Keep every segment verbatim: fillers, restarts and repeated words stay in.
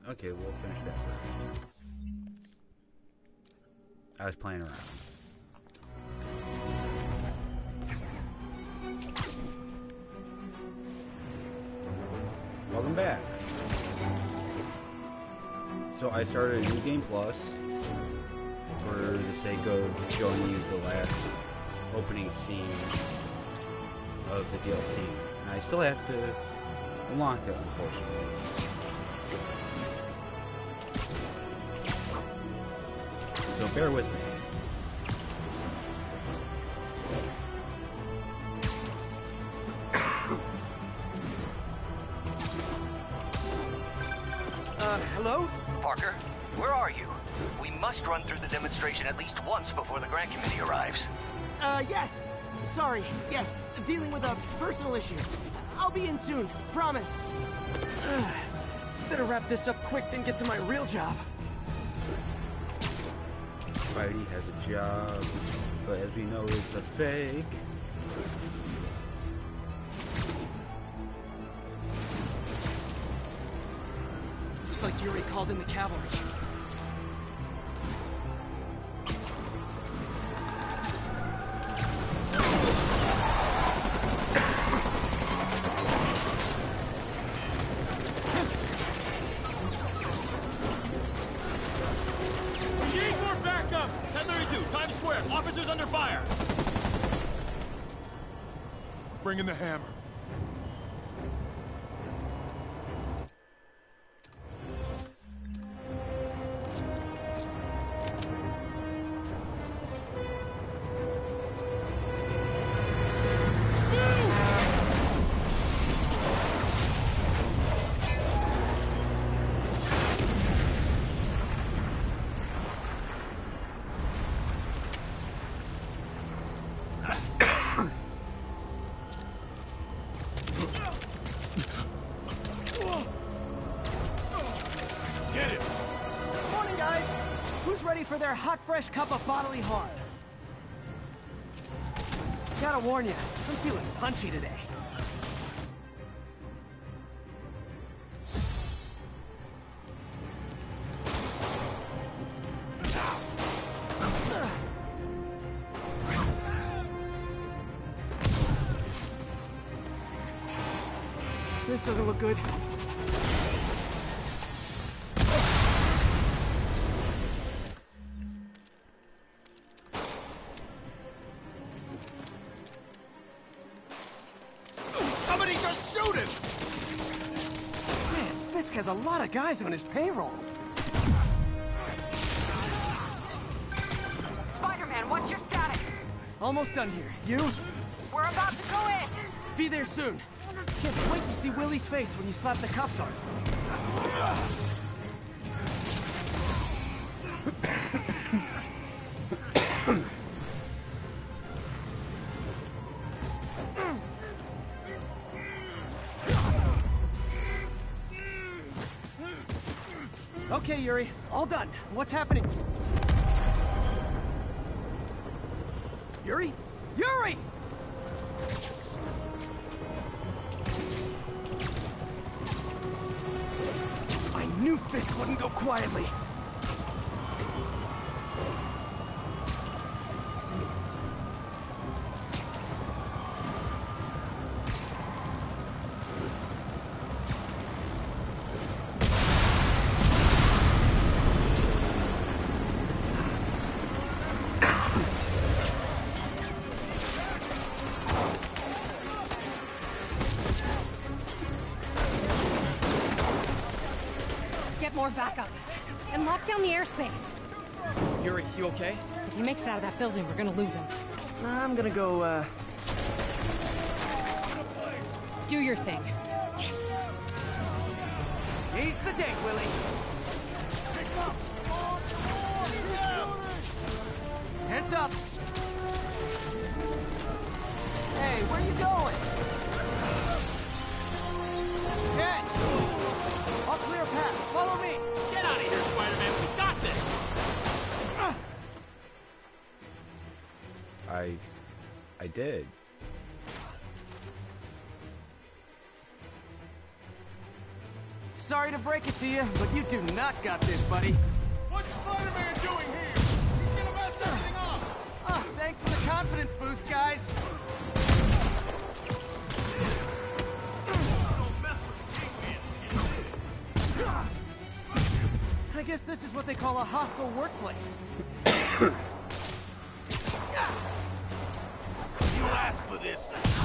Okay, we'll finish that first. I was playing around. Welcome back. So I started a new game plus for the sake of showing you the last opening scene of the D L C. And I still have to unlock it, unfortunately. So bear with me. Uh, hello? Parker, where are you? We must run through the demonstration at least once before the grant committee arrives. Uh, yes. Sorry, yes. Dealing with a personal issue. I'll be in soon, promise. Ugh. Better wrap this up quick than get to my real job. Spidey has a job, but as we know, it's a fake. Looks like Yuri called in the cavalry. Bring in the hammer. For their hot, fresh cup of bodily harm. Gotta warn you, I'm feeling punchy today. This doesn't look good. Has a lot of guys on his payroll. Spider-Man, what's your status? Almost done here. You? We're about to go in. Be there soon. Can't wait to see Willie's face when you slap the cuffs on him. Okay, Yuri. All done. What's happening? Yuri? Yuri! I knew Fisk wouldn't go quietly. More backup. And lock down the airspace. Yuri, you okay? If he makes it out of that building, we're gonna lose him. I'm gonna go, uh... do your thing. Yes! Seize the day, Willie! Heads up! Hey, where you going? Catch! I'll clear a path. Follow me. Get out of here, Spider-Man. We got this. I... I did. Sorry to break it to you, but you do not got this, buddy. What's Spider-Man doing here? He's gonna mess everything up! Oh, thanks for the confidence boost, guys. I guess this is what they call a hostile workplace. You asked for this.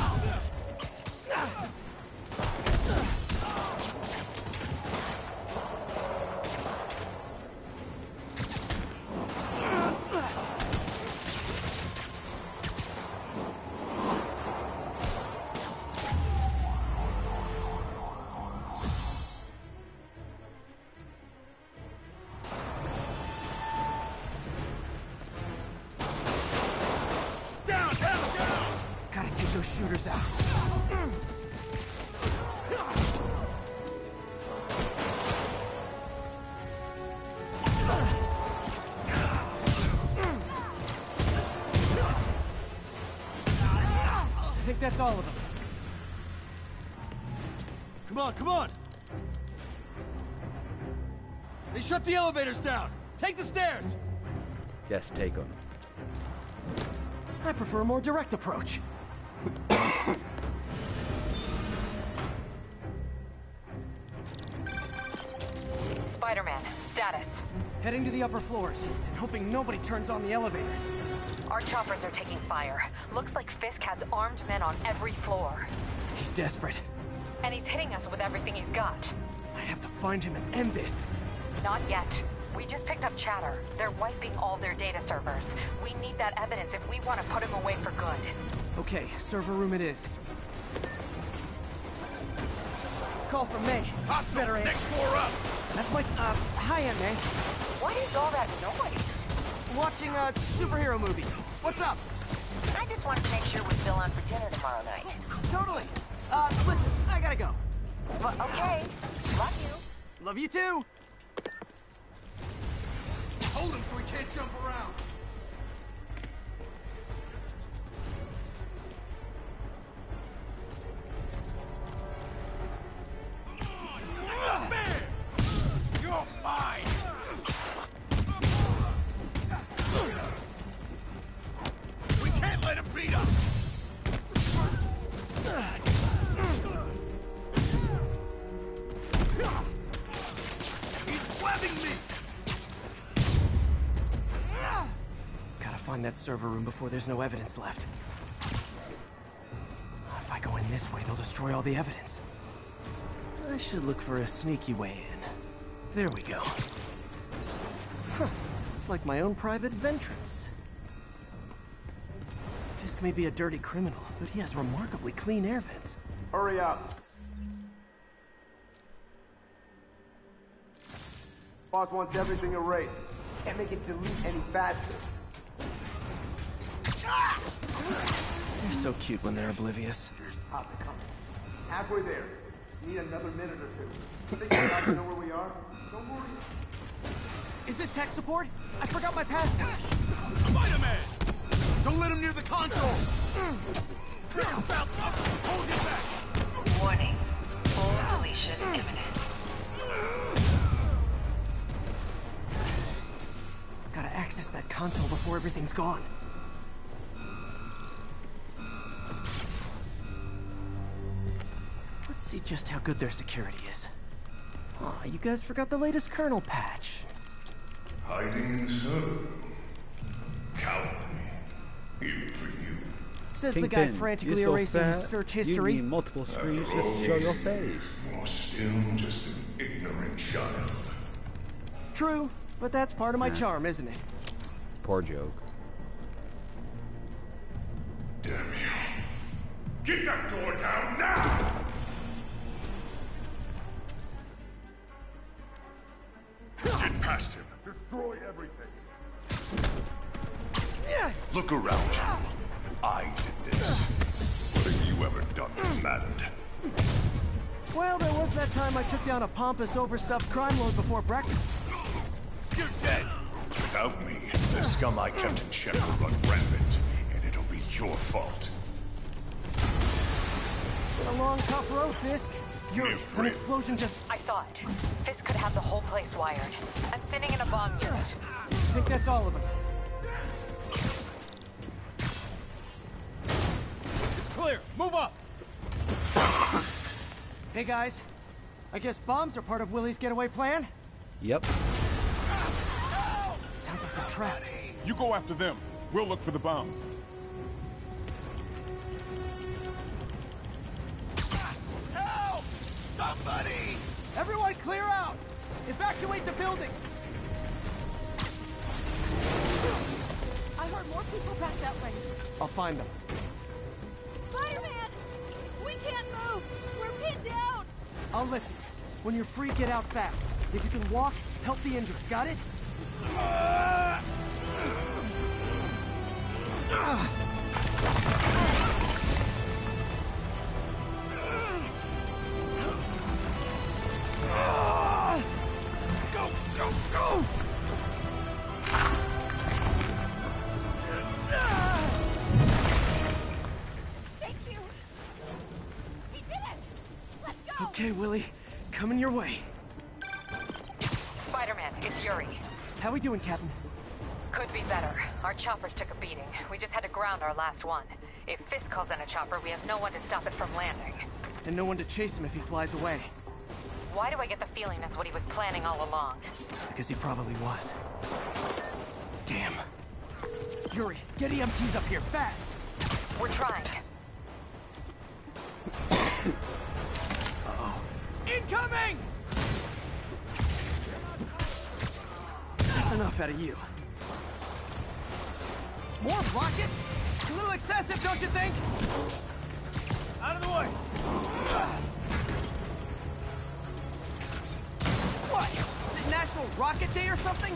Shooters out. I think that's all of them. Come on, come on! They shut the elevators down! Take the stairs! Yes, take them. I prefer a more direct approach. Spider-Man, status. Heading to the upper floors, and hoping nobody turns on the elevators. Our choppers are taking fire. Looks like Fisk has armed men on every floor. He's desperate. And he's hitting us with everything he's got. I have to find him and end this. Not yet. We just picked up chatter. They're wiping all their data servers. We need that evidence if we want to put him away for good. Okay, server room it is. Call from May. Hostile, Better answer. next floor up! That's my, uh, hi, Aunt May. What is all that noise? Watching a superhero movie. What's up? I just wanted to make sure we're still on for dinner tomorrow night. Totally. Uh, listen, I gotta go. Well, okay. Love you. Love you too. Hold him so he can't jump around. You're mine! We can't let him beat us! He's webbing me! Gotta find that server room before there's no evidence left. If I go in this way, they'll destroy all the evidence. I should look for a sneaky way in. There we go. Huh. It's like my own private ventrance. Fisk may be a dirty criminal, but he has remarkably clean air vents. Hurry up. Boss wants everything erased. Can't make it delete any faster. They're so cute when they're oblivious. How's it coming? Halfway there. Need another minute or two. Think you're not to know where we are? Don't worry. Is this tech support? I forgot my password. Spider-Man! Don't let him near the console! Hold it back! Warning. Full deletion imminent. Gotta access that console before everything's gone. Let's see just how good their security is. Aw, you guys forgot the latest kernel patch. Hiding so. Cowardly. Even for you. Says the Kingpin, guy frantically you're so erasing his fat, search You history. need multiple screens just to show your face. You're still just an ignorant child. True, but that's part of my Yeah. charm, isn't it? Poor joke. Damn you. Get that door down now! Get past him. Destroy everything. Look around you. I did this. What have you ever done that mattered? Well, there was that time I took down a pompous, overstuffed crime lord before breakfast. You're dead! Without me, the scum I kept in check will run rampant, and it'll be your fault. It's been a long, tough road, Fisk. Yuri, an explosion just... I saw it. Fisk could have the whole place wired. I'm sending in a bomb unit. I think that's all of them. It's clear. Move up. Hey guys, I guess bombs are part of Willie's getaway plan? Yep. Sounds like they're trapped. You go after them. We'll look for the bombs. Help! Somebody! Everyone clear out! Evacuate the building! I heard more people back that way. I'll find them. Spider-Man! We can't move! We're pinned down! I'll lift you. When you're free, get out fast. If you can walk, help the injured. Got it? Go, go, go! Thank you! He did it! Let's go! Okay, Willie. Coming your way. Spider-Man, it's Yuri. How we doing, Captain? Could be better. Our choppers took a beating. We just had to ground our last one. If Fisk calls in a chopper, we have no one to stop it from landing. And no one to chase him if he flies away. Why do I get the feeling that's what he was planning all along? Because he probably was. Damn. Yuri, get E M Ts up here, fast! We're trying. Uh-oh. Incoming! That's enough out of you. More rockets? A little excessive, don't you think? Out of the way! What? Is it National Rocket Day or something?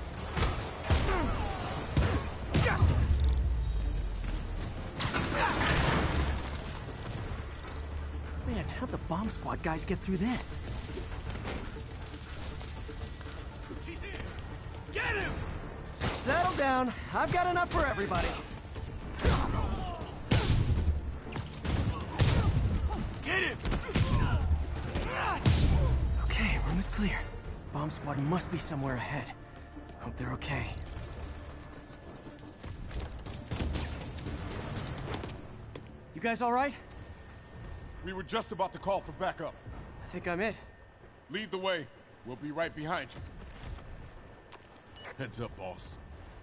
Man, how'd the bomb squad guys get through this? Get him! Settle down. I've got enough for everybody. Get him! Okay, room is clear. Bomb squad must be somewhere ahead. Hope they're okay. You guys all right? We were just about to call for backup. I think I'm it. Lead the way. We'll be right behind you. Heads up, boss.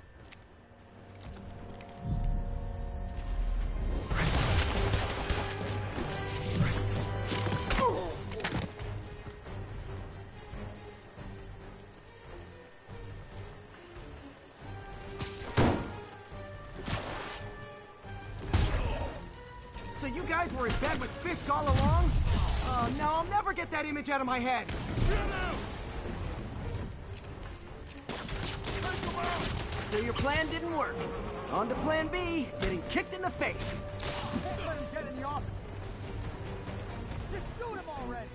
So you guys were in bed with Fisk all along? Oh, no, I'll never get that image out of my head. So your plan didn't work. On to plan B, getting kicked in the face. Let him get in the office. Just shoot him already!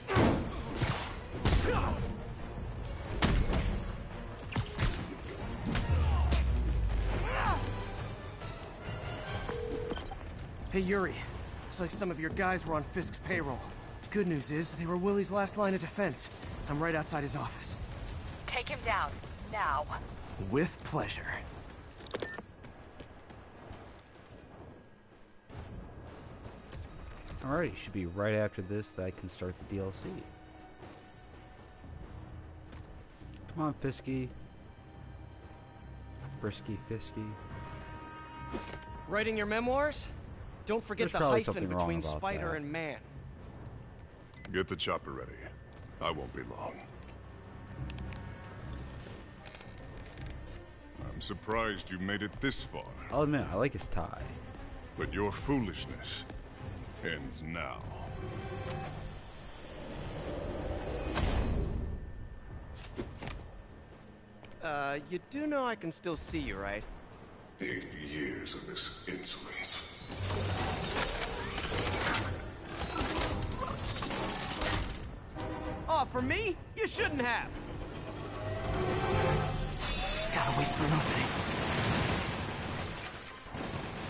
Hey, Yuri. Looks like some of your guys were on Fisk's payroll. Good news is, they were Willie's last line of defense. I'm right outside his office. Take him down. Now. With pleasure. Alright, should be right after this that I can start the D L C. Come on, Fisky. Frisky, Fisky. Writing your memoirs? Don't forget There's the probably hyphen something wrong between about spider that. and man. Get the chopper ready. I won't be long. I'm surprised you made it this far, I'll admit, I like his tie. but your foolishness ends now. Uh, you do know I can still see you, right? Eight years of this insolence. Oh, for me? You shouldn't have. Gotta wait for an opening.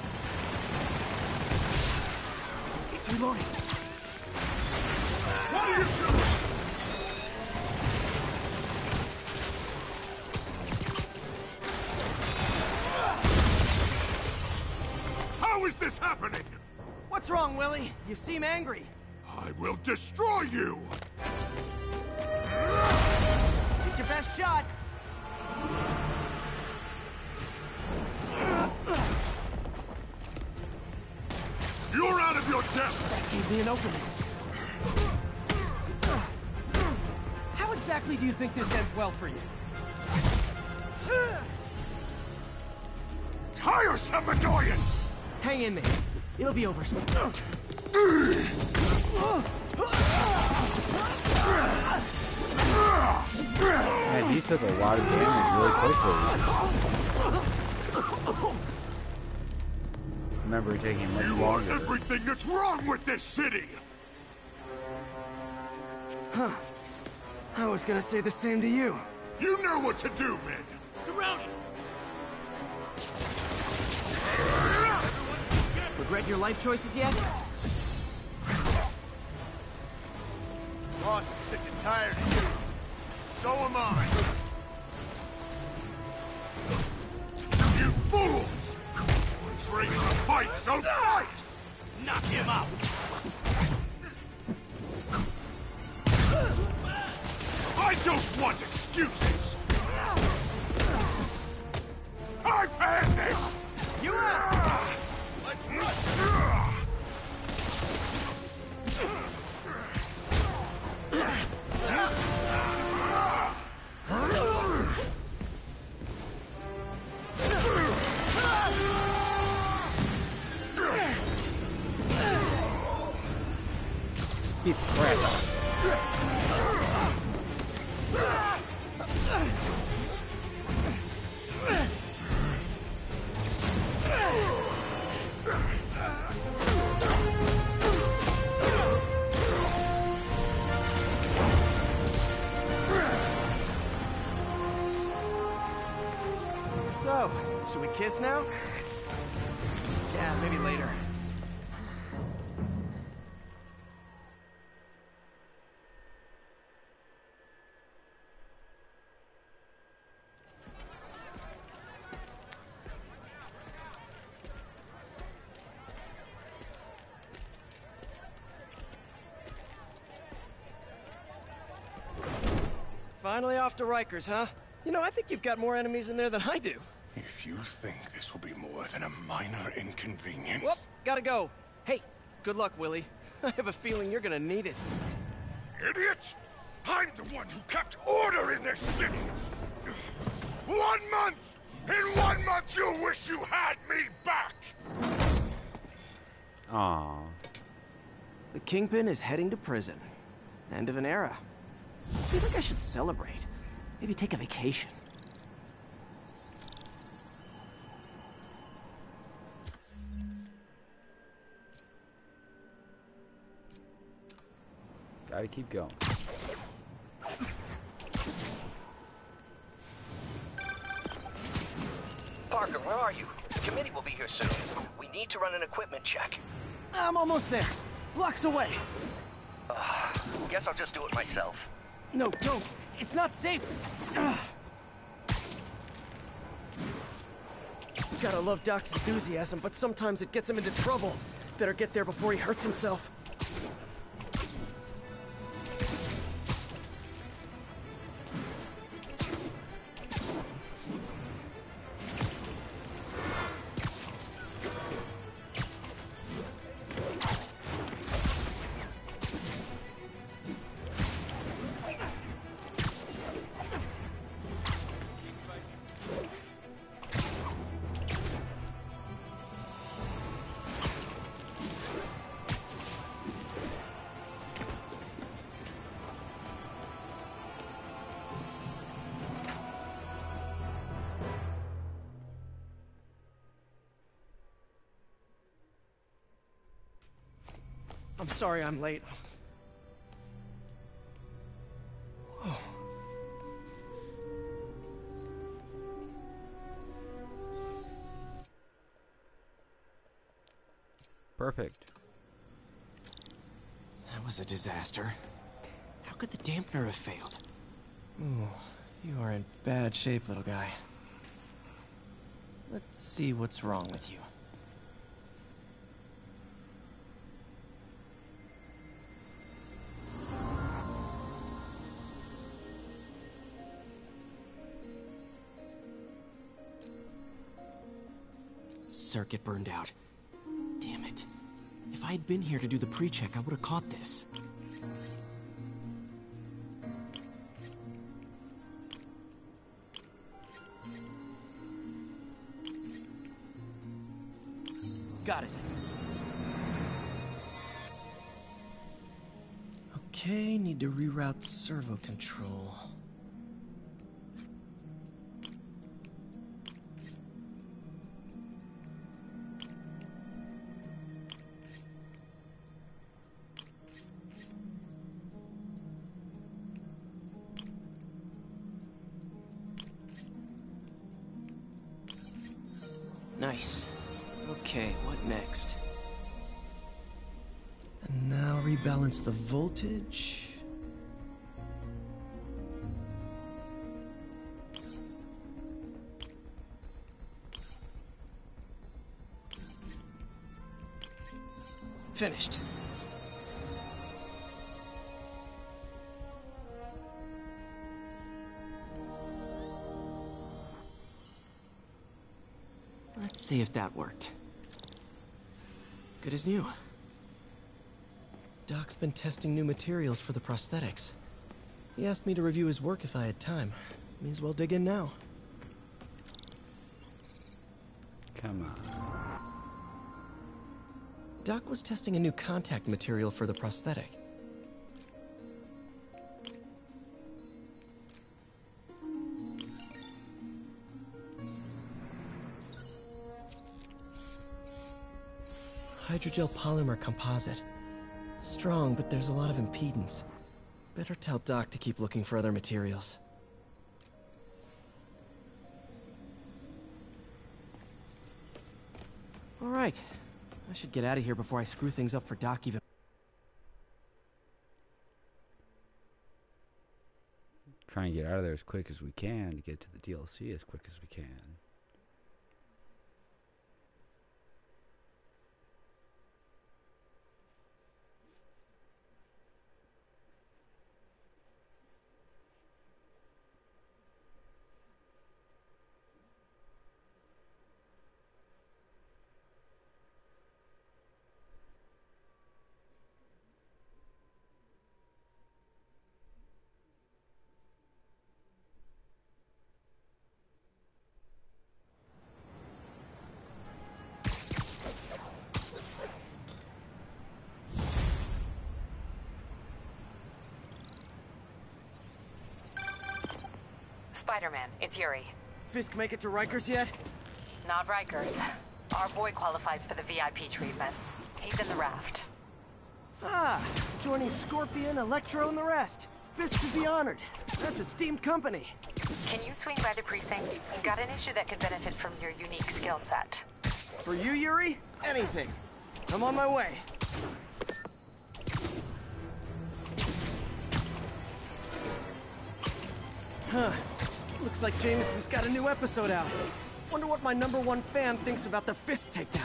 It's reloading. What How is this happening? What's wrong, Willie? You seem angry. I will destroy you! Take your best shot. You're out of your depth! That gave me an opening. How exactly do you think this ends well for you? Tiresome annoyance! Hang in there. It'll be over soon. Man, he took a lot of damage really quickly. Remember taking much You longer. are everything that's wrong with this city! Huh. I was gonna say the same to you. You know what to do, men! Surrounded! Regret your life choices yet? Boss is sick and tired of you. So am I. You fools! Train to fight, so fight! Knock him out! I don't want excuses! I've had this! You asked! Keep crap. So, should we kiss now? Yeah, maybe later. Finally off to Rikers, huh? You know, I think you've got more enemies in there than I do. If you think this will be more than a minor inconvenience... Whoop, gotta go. Hey, good luck, Willie. I have a feeling you're gonna need it. Idiot! I'm the one who kept order in this city! One month! In one month you'll wish you had me back! Aww. The Kingpin is heading to prison. End of an era. I feel like I should celebrate. Maybe take a vacation. Gotta keep going. Parker, where are you? The committee will be here soon. We need to run an equipment check. I'm almost there. Blocks away. Uh, guess I'll just do it myself. No, don't. It's not safe. Ugh. Gotta love Doc's enthusiasm, but sometimes it gets him into trouble. Better get there before he hurts himself. I'm sorry I'm late. Oh. Perfect. That was a disaster. could the dampener have failed? Ooh, you are in bad shape, little guy. Let's see what's wrong with you. Circuit burned out. Damn it. If I had been here to do the pre-check, I would have caught this. Got it. Okay, need to reroute servo control. Nice. Okay, what next? And now rebalance the voltage. Finished. Let's see if that worked. Good as new. Doc's been testing new materials for the prosthetics. He asked me to review his work if I had time. May as well dig in now. Come on. Doc was testing a new contact material for the prosthetic. Hydrogel polymer composite. Strong, but there's a lot of impedance. Better tell Doc to keep looking for other materials. All right. I should get out of here before I screw things up for Doc even. Try and get out of there as quick as we can to get to the D L C as quick as we can. Spider-Man, it's Yuri. Fisk make it to Rikers yet? Not Rikers. Our boy qualifies for the V I P treatment. He's in the raft. Ah, joining Scorpion, Electro, and the rest. Fisk to be honored. That's esteemed company. Can you swing by the precinct? Got an issue that could benefit from your unique skill set. For you, Yuri? Anything. I'm on my way. Huh. Looks like Jameson's got a new episode out. Wonder what my number one fan thinks about the Fisk takedown.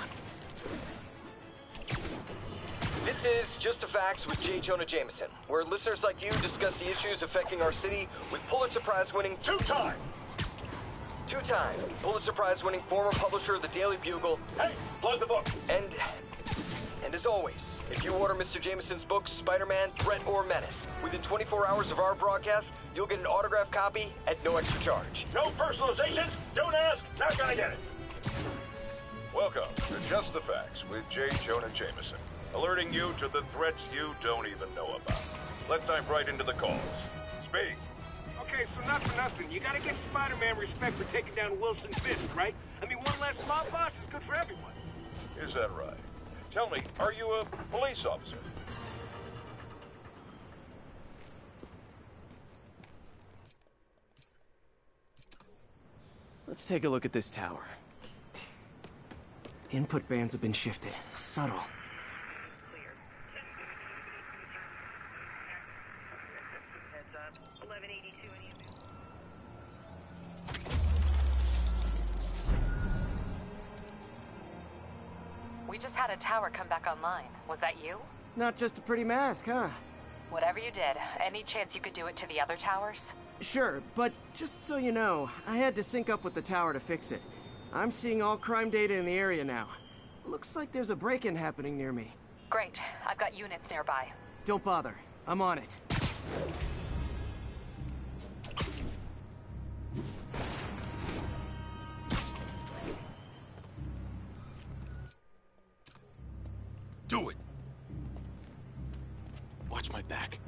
This is Just the Facts with J. Jonah Jameson, where listeners like you discuss the issues affecting our city with Pulitzer Prize-winning two-time, two-time Pulitzer Prize-winning former publisher of the Daily Bugle. Hey, plug the book. And, and as always, if you order Mister Jameson's books, Spider-Man, Threat, or Menace, within twenty-four hours of our broadcast, you'll get an autographed copy at no extra charge. No personalizations. Don't ask. Not gonna get it. Welcome to Just the Facts with J. Jonah Jameson, alerting you to the threats you don't even know about. Let's dive right into the calls. Speak. Okay, so not for nothing. You gotta give Spider-Man respect for taking down Wilson Fisk, right? I mean, one less mob boss is good for everyone. Is that right? Tell me, are you a police officer? Let's take a look at this tower. Input bands have been shifted. Subtle. eleven eighty-two in email. We just had a tower come back online. Was that you? Not just a pretty mask, huh? Whatever you did, any chance you could do it to the other towers? Sure, but just so you know, I had to sync up with the tower to fix it. I'm seeing all crime data in the area now. Looks like there's a break-in happening near me. Great. I've got units nearby. Don't bother. I'm on it. Do it! Watch my back.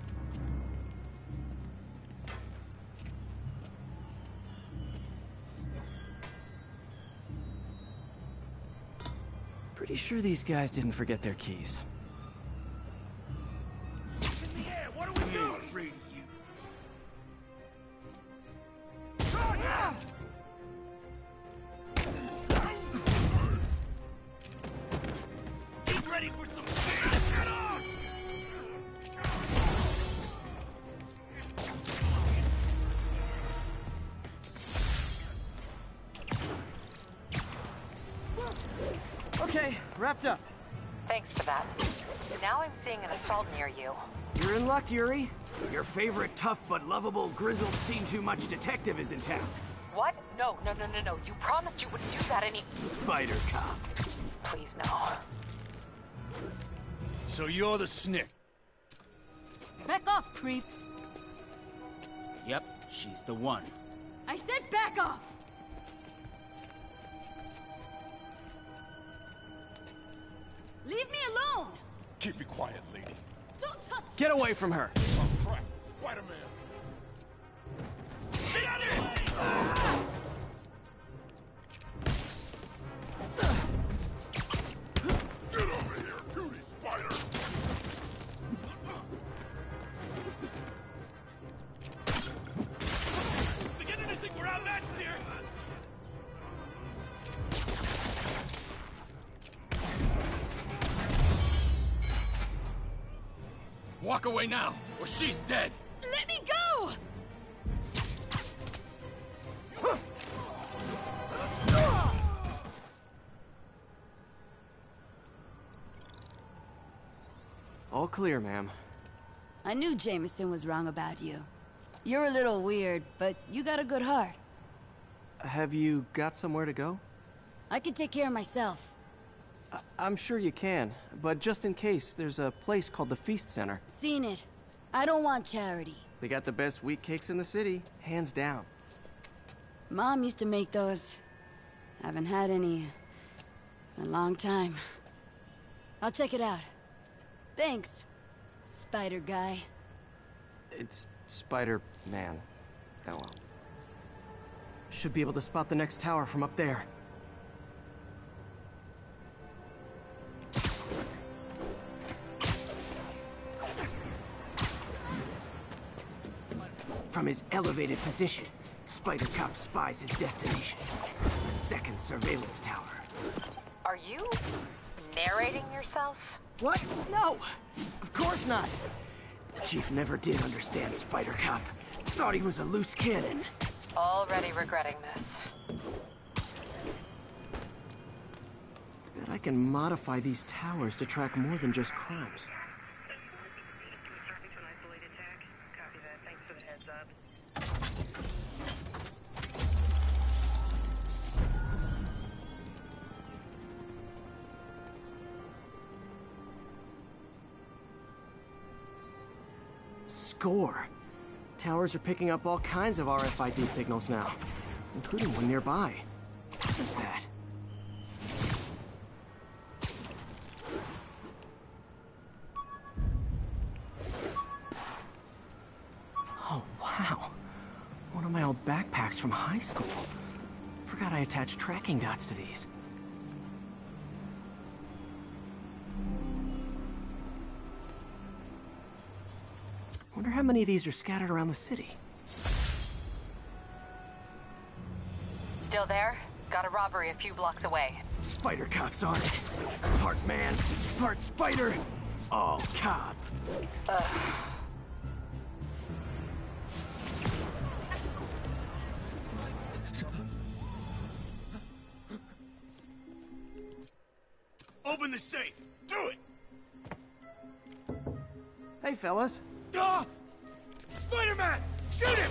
Pretty sure these guys didn't forget their keys. In the air, what are we doing? Afraid of you. Get ready for some get off! Okay, wrapped up. Thanks for that. Now I'm seeing an assault near you. You're in luck, Yuri. Your favorite tough but lovable, grizzled, seen-too-much detective is in town. What? No, no, no, no, no. You promised you wouldn't do that any... Spider Cop. Please, no. So you're the snick. Back off, creep. Yep, she's the one. I said back off! Leave me alone! Keep it quiet, lady. Don't touch... Get away from her! Oh, crap. Spider-Man. Get out of here! Get over here, cutie spider! Beginning to think we're outmatched here! Walk away now, or she's dead! Let me go! All clear, ma'am. I knew Jameson was wrong about you. You're a little weird, but you got a good heart. Have you got somewhere to go? I can take care of myself. I I'm sure you can, but just in case, there's a place called the Feast Center. Seen it. I don't want charity. They got the best wheat cakes in the city, hands down. Mom used to make those. Haven't had any in a long time. I'll check it out. Thanks, Spider Guy. It's Spider-Man. Oh well. Should be able to spot the next tower from up there. From his elevated position, Spider Cop spies his destination. A second surveillance tower. Are you narrating yourself? What? No! Of course not! The Chief never did understand Spider Cop. Thought he was a loose cannon. Already regretting this. Bet I can modify these towers to track more than just crimes. Score. Towers are picking up all kinds of R F I D signals now, including one nearby. What is that? Oh, wow. One of my old backpacks from high school. Forgot I attached tracking dots to these. Wonder how many of these are scattered around the city. Still there? Got a robbery a few blocks away. Spider Cop's on it. Part man, part spider, all cop. Ugh. Open the safe! Do it! Hey, fellas. Ah! Spider-Man! Shoot him!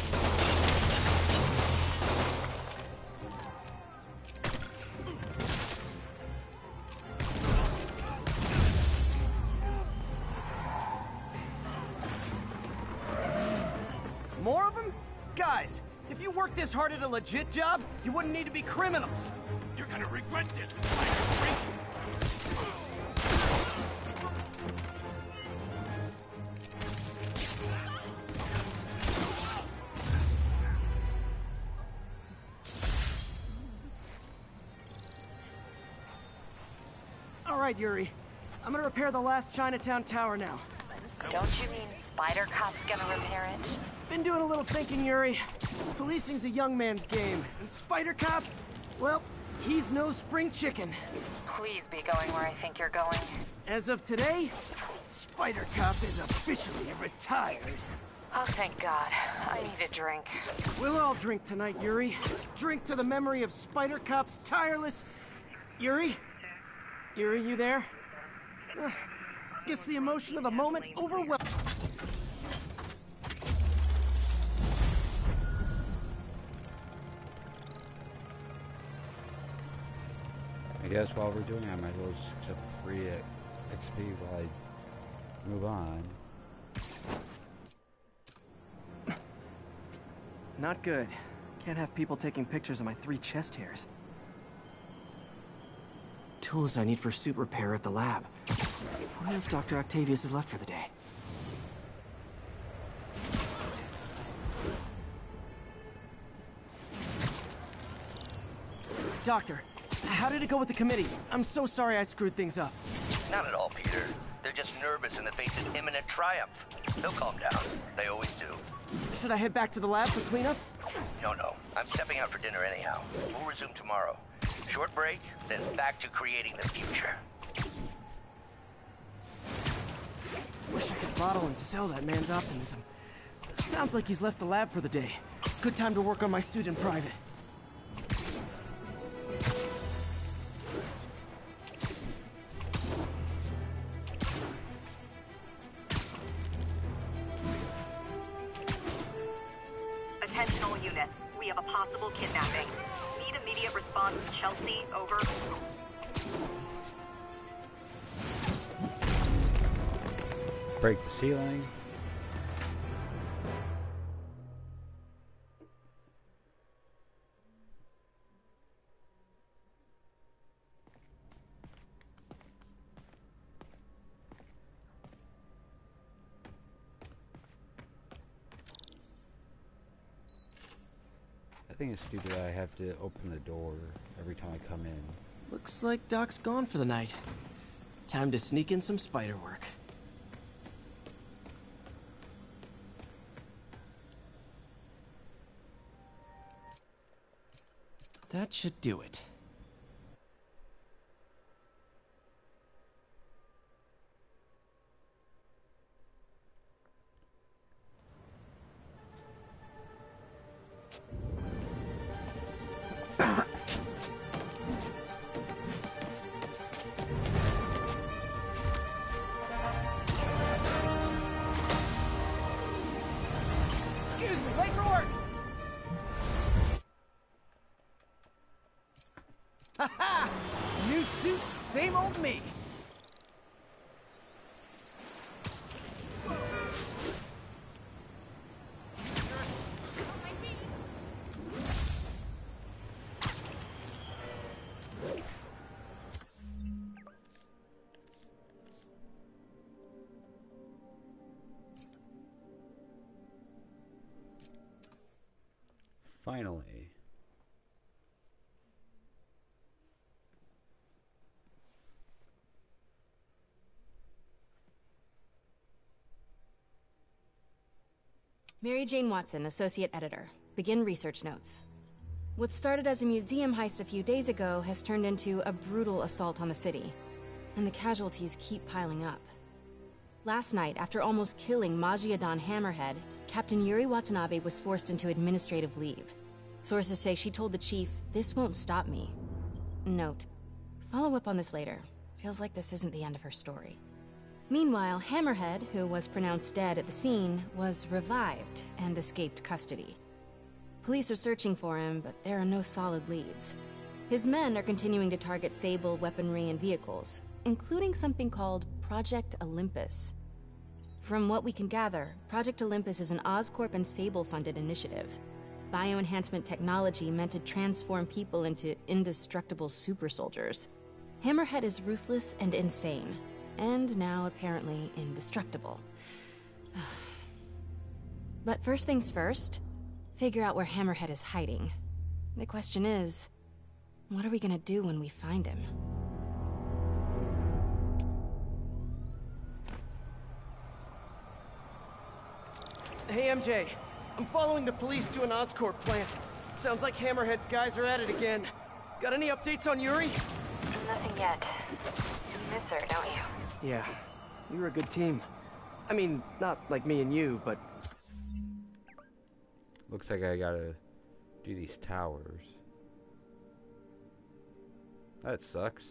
More of them? Guys, if you worked this hard at a legit job, you wouldn't need to be criminals. You're gonna regret this, Spider Freak! All right, Yuri. I'm gonna repair the last Chinatown tower now. Don't you mean Spider Cop's gonna repair it? Been doing a little thinking, Yuri. Policing's a young man's game, and Spider Cop, well, he's no spring chicken. Please be going where I think you're going. As of today, Spider Cop is officially retired. Oh, thank God. I need a drink. We'll all drink tonight, Yuri. Drink to the memory of Spider Cop's tireless... Yuri? Yuri, you there? Uh, guess the emotion of the moment overwhelmed... I guess while we're doing it, I might as well just accept three X P while I move on. Not good. Can't have people taking pictures of my three chest hairs. Tools I need for suit repair at the lab. I wonder if Doctor Octavius has left for the day. Doctor, how did it go with the committee? I'm so sorry I screwed things up. Not at all, Peter. They're just nervous in the face of imminent triumph. They'll calm down. They always do. Should I head back to the lab for cleanup? No, no. I'm stepping out for dinner anyhow. We'll resume tomorrow. Short break, then back to creating the future. Wish I could bottle and sell that man's optimism. Sounds like he's left the lab for the day. Good time to work on my suit in private. Attention all units. We have a possible kidnapping. Need immediate response. Chelsea, over. Break the ceiling. I think it's stupid that I have to open the door every time I come in. Looks like Doc's gone for the night. Time to sneak in some spider work. That should do it. Excuse me, late for work! Ha-ha! New suit, same old me. Finally. Mary Jane Watson, Associate Editor. Begin research notes. What started as a museum heist a few days ago has turned into a brutal assault on the city, and the casualties keep piling up. Last night, after almost killing Majiadan Hammerhead, Captain Yuri Watanabe was forced into administrative leave. Sources say she told the chief, "This won't stop me." Note, follow up on this later. feels like this isn't the end of her story. Meanwhile, Hammerhead, who was pronounced dead at the scene, was revived and escaped custody. Police are searching for him, but there are no solid leads. His men are continuing to target Sable weaponry and vehicles, including something called Project Olympus. From what we can gather, Project Olympus is an Oscorp and Sable-funded initiative. Bioenhancement technology meant to transform people into indestructible super soldiers. Hammerhead is ruthless and insane, and now apparently indestructible. But first things first, figure out where Hammerhead is hiding. The question is, what are we gonna do when we find him? Hey, M J. I'm following the police to an Oscorp plant. Sounds like Hammerhead's guys are at it again. Got any updates on Yuri? Nothing yet. You miss her, don't you? Yeah. We were a good team. I mean, not like me and you, but... Looks like I gotta do these towers. That sucks.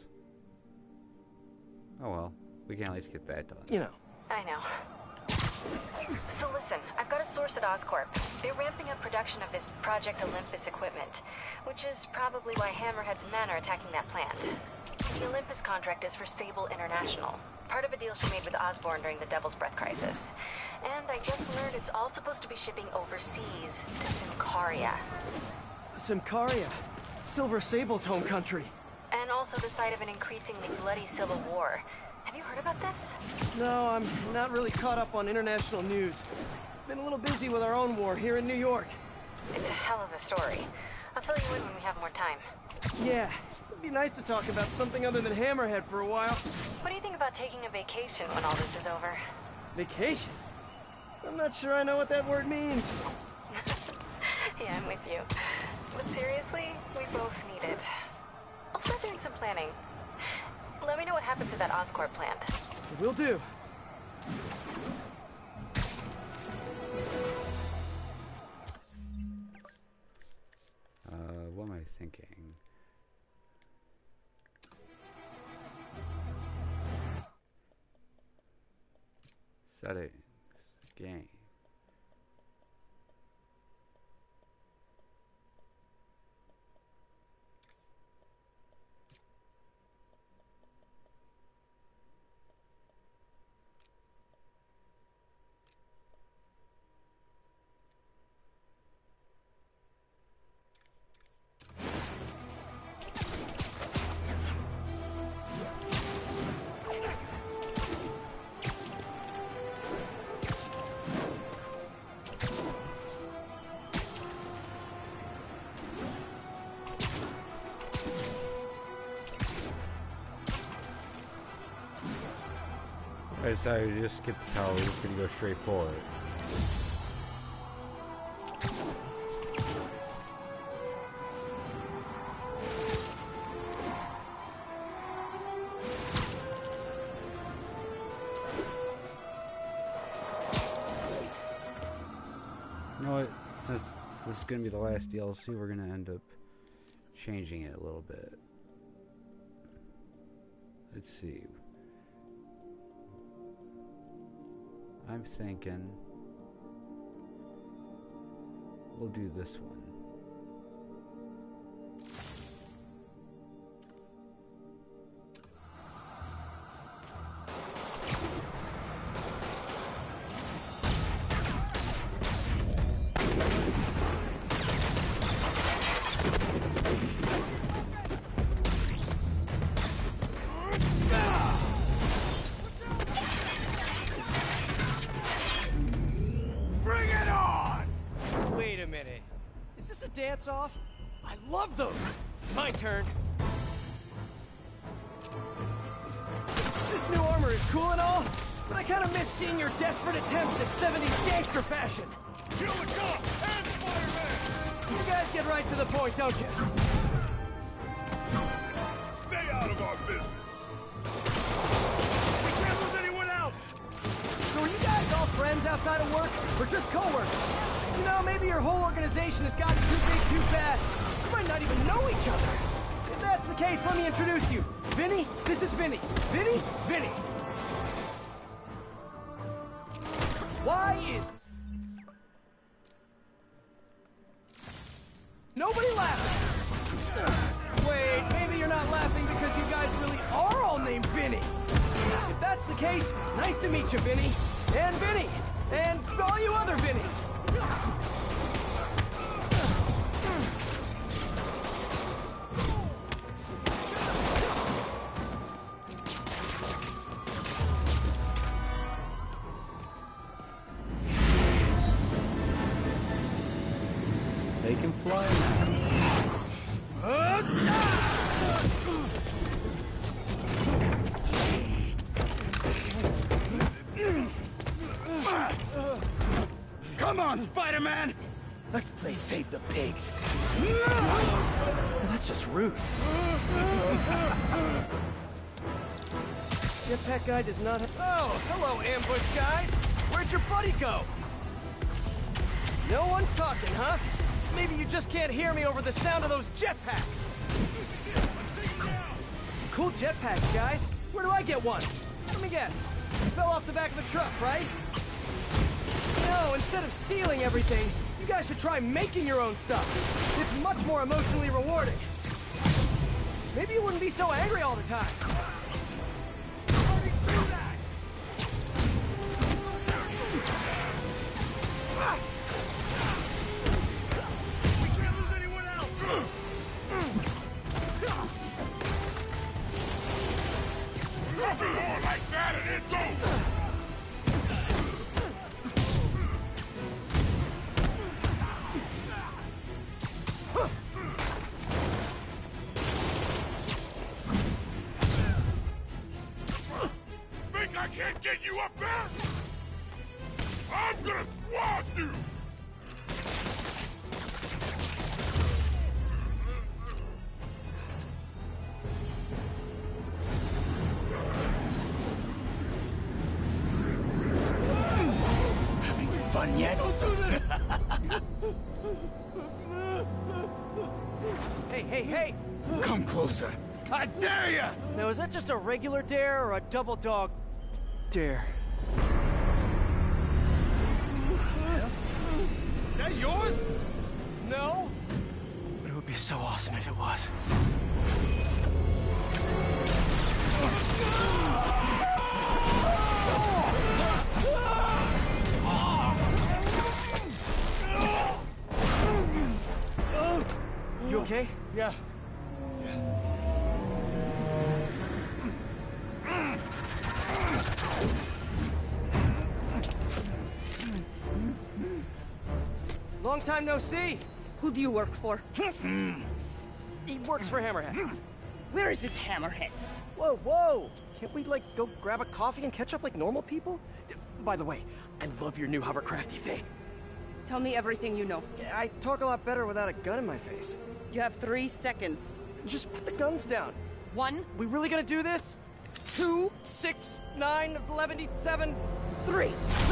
Oh well, we can at least get that done. You know. I know. So listen, I've got a source at Oscorp. They're ramping up production of this Project Olympus equipment, which is probably why Hammerhead's men are attacking that plant. The Olympus contract is for Sable International, part of a deal she made with Osborn during the Devil's Breath crisis. And I just learned it's all supposed to be shipping overseas to Symkaria. Symkaria? Silver Sable's home country. And also the site of an increasingly bloody civil war. Have you heard about this? No, I'm not really caught up on international news. Been a little busy with our own war here in New York. It's a hell of a story. I'll fill you in when we have more time. Yeah, it'd be nice to talk about something other than Hammerhead for a while. What do you think about taking a vacation when all this is over? Vacation? I'm not sure I know what that word means. Yeah, I'm with you. But seriously, we both need it. I'll start doing some planning. Let me know what happens to that Oscorp plant. Will do. Uh, what am I thinking? Settings. Game. I decided to just skip the tower, we're just gonna go straight for it. You know what, since this is gonna be the last D L C, we're gonna end up changing it a little bit. Let's see. I'm thinking we'll do this one. Off? I love those! My turn. This new armor is cool and all, but I kind of miss seeing your desperate attempts at seventies gangster fashion. Kill the cop and Spider-Man! You guys get right to the point, don't you? Stay out of our business! We can't lose anyone else! So are you guys all friends outside of work, or just co-workers? You know, maybe your whole organization has gotten too big too fast. You might not even know each other. that's the case, let me introduce you. Vinny, this is Vinny. Vinny, Vinny. Why is... nobody laughing? Wait, maybe you're not laughing because you guys really are all named Vinny. If that's the case, nice to meet you, Vinny. And Vinny. And all you other Vinnies. They can fly now. Come on, Spider-Man! Let's play Save the Pigs. Well, that's just rude. Jetpack guy does not have... oh, hello, ambush guys! Where'd your buddy go? No one's talking, huh? Maybe you just can't hear me over the sound of those jetpacks. Cool jetpacks, guys. Where do I get one? Let me guess. Fell off the back of a truck, right? No, instead of stealing everything, you guys should try making your own stuff. It's much more emotionally rewarding. Maybe you wouldn't be so angry all the time. Nothing more like that and it's over! Think I can't get you up there? I'm gonna squash you! Fun yet? Don't do this! Hey, hey, hey! Come closer. I dare ya! Now, is that just a regular dare or a double dog dare? Is that yours? No? But it would be so awesome if it was. You okay? Yeah. Long time no see. Who do you work for? He works for Hammerhead. Where is this Hammerhead? Whoa, whoa! Can't we, like, go grab a coffee and catch up like normal people? By the way, I love your new hovercrafty thing. Tell me everything you know. I talk a lot better without a gun in my face. You have three seconds. Just put the guns down. One. We really gonna do this? Two. Six, nine, eleven, seven, three.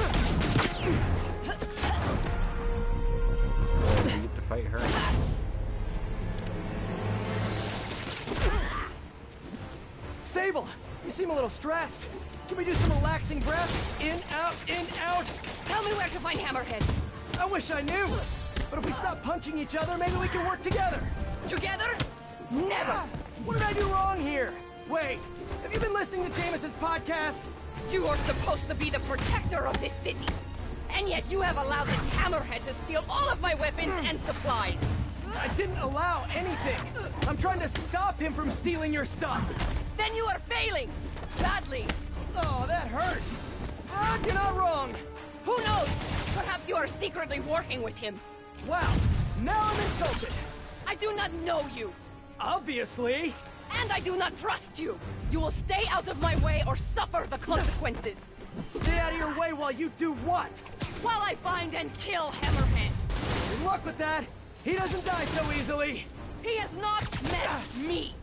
We get to fight her. Sable, you seem a little stressed. Can we do some relaxing breaths? In, out, in, out. Tell me where to find Hammerhead. I wish I knew. But if we stop punching each other, maybe we can work together. Together? Never. What did I do wrong here? Wait, have you been listening to Jameson's podcast? You are supposed to be the protector of this city. And yet you have allowed this Hammerhead to steal all of my weapons and supplies. I didn't allow anything. I'm trying to stop him from stealing your stuff. Then you are failing. Badly. Oh, that hurts. But you're not wrong. Who knows? Perhaps you are secretly working with him. Wow, now I'm insulted. I do not know you. Obviously. And I do not trust you. You will stay out of my way or suffer the consequences. Stay out of your way while you do what? While I find and kill Hammerhead. Good luck with that. He doesn't die so easily. He has not met me.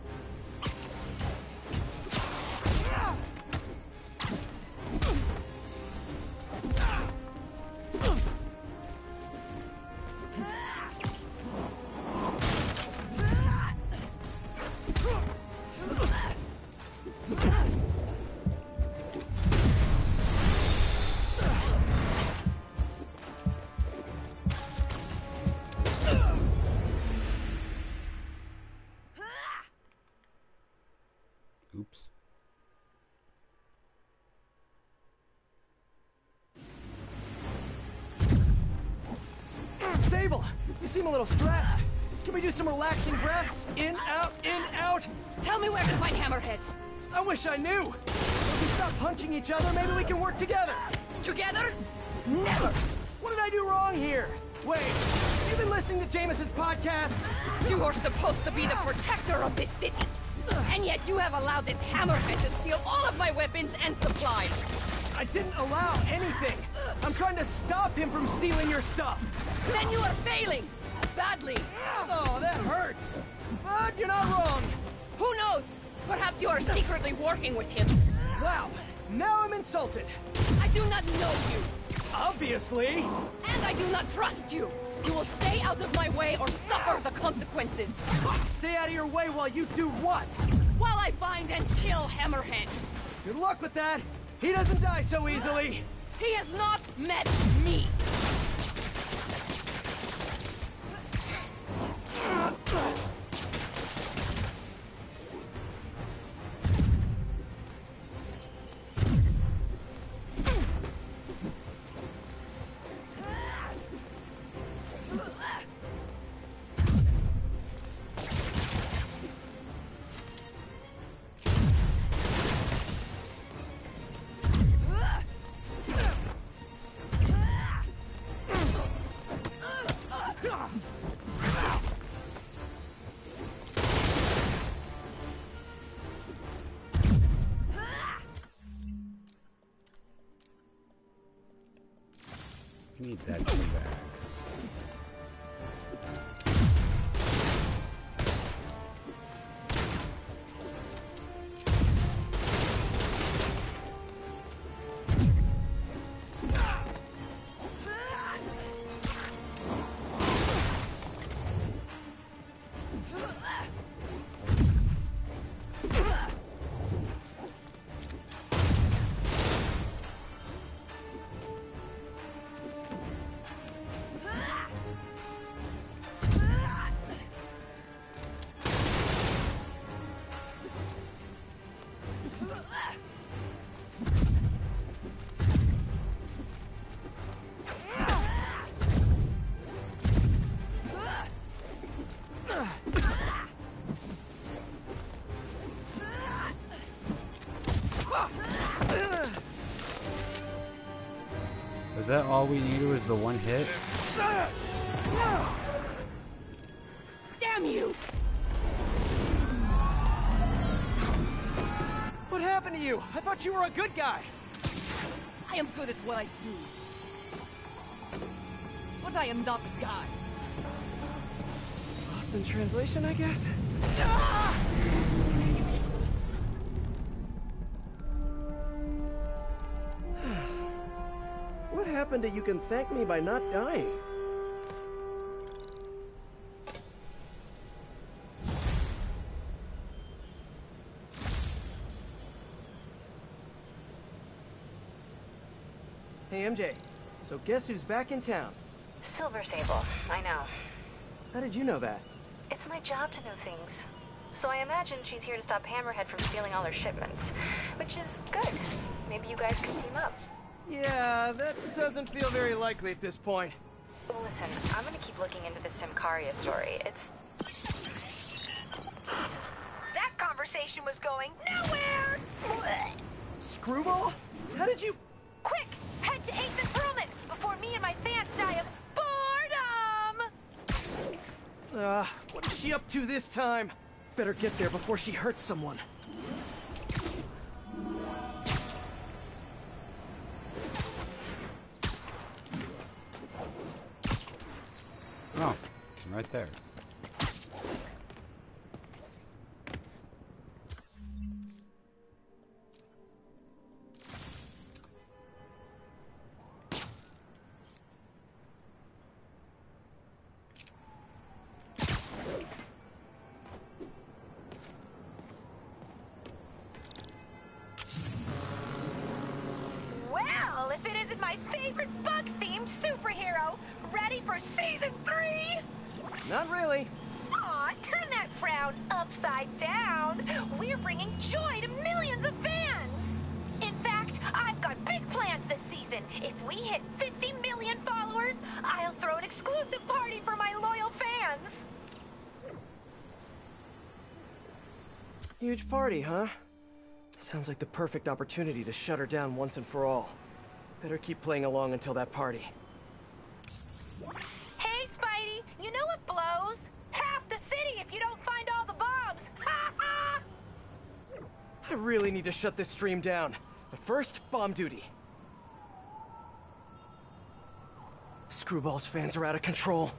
Sable, you seem a little stressed. Can we do some relaxing breaths? In, out, in, out. Tell me where to find Hammerhead. I wish I knew. If we stop punching each other, maybe we can work together. Together? Never. What did I do wrong here? Wait, you've been listening to Jameson's podcast? You are supposed to be the protector of this city. And yet you have allowed this Hammerhead to steal all of my weapons and supplies. I didn't allow anything. I'm trying to stop him from stealing your stuff. Then you are failing. Badly. Oh, that hurts. But you're not wrong. Who knows? Perhaps you are secretly working with him. Wow, now I'm insulted. I do not know you. Obviously. And I do not trust you. You will stay out of my way or suffer the consequences. Stay out of your way while you do what? While I find and kill Hammerhead. Good luck with that. He doesn't die so easily. He has not met me. I need that to come back. Was that all we needed was the one hit? Damn you! What happened to you? I thought you were a good guy. I am good at what I do. But I am not a guy. Lost in translation, I guess? What happened to you can thank me by not dying? Hey, M J. So guess who's back in town? Silver Sable, I know. How did you know that? It's my job to know things. So I imagine she's here to stop Hammerhead from stealing all her shipments. Which is good. Maybe you guys can team up. Yeah, that doesn't feel very likely at this point. Well, listen, I'm gonna keep looking into the Symkaria story. It's... That conversation was going nowhere! Screwball? How did you... Quick! Head to eighth and Perlman before me and my fans die of boredom! Uh, what is she up to this time? Better get there before she hurts someone. Oh, right there. Well, if it isn't my favorite bug-themed superhero, ready for season three? Not really. Aw, turn that frown upside down. We're bringing joy to millions of fans. In fact, I've got big plans this season. If we hit fifty million followers, I'll throw an exclusive party Huge party, huh? Sounds like the perfect opportunity to shut her down once and for all. Better keep playing along until that party. Hey, Spidey, you know what blows? Half the city if you don't find all the bombs! Ha ha! I really need to shut this stream down. But first, bomb duty. Screwball's fans are out of control.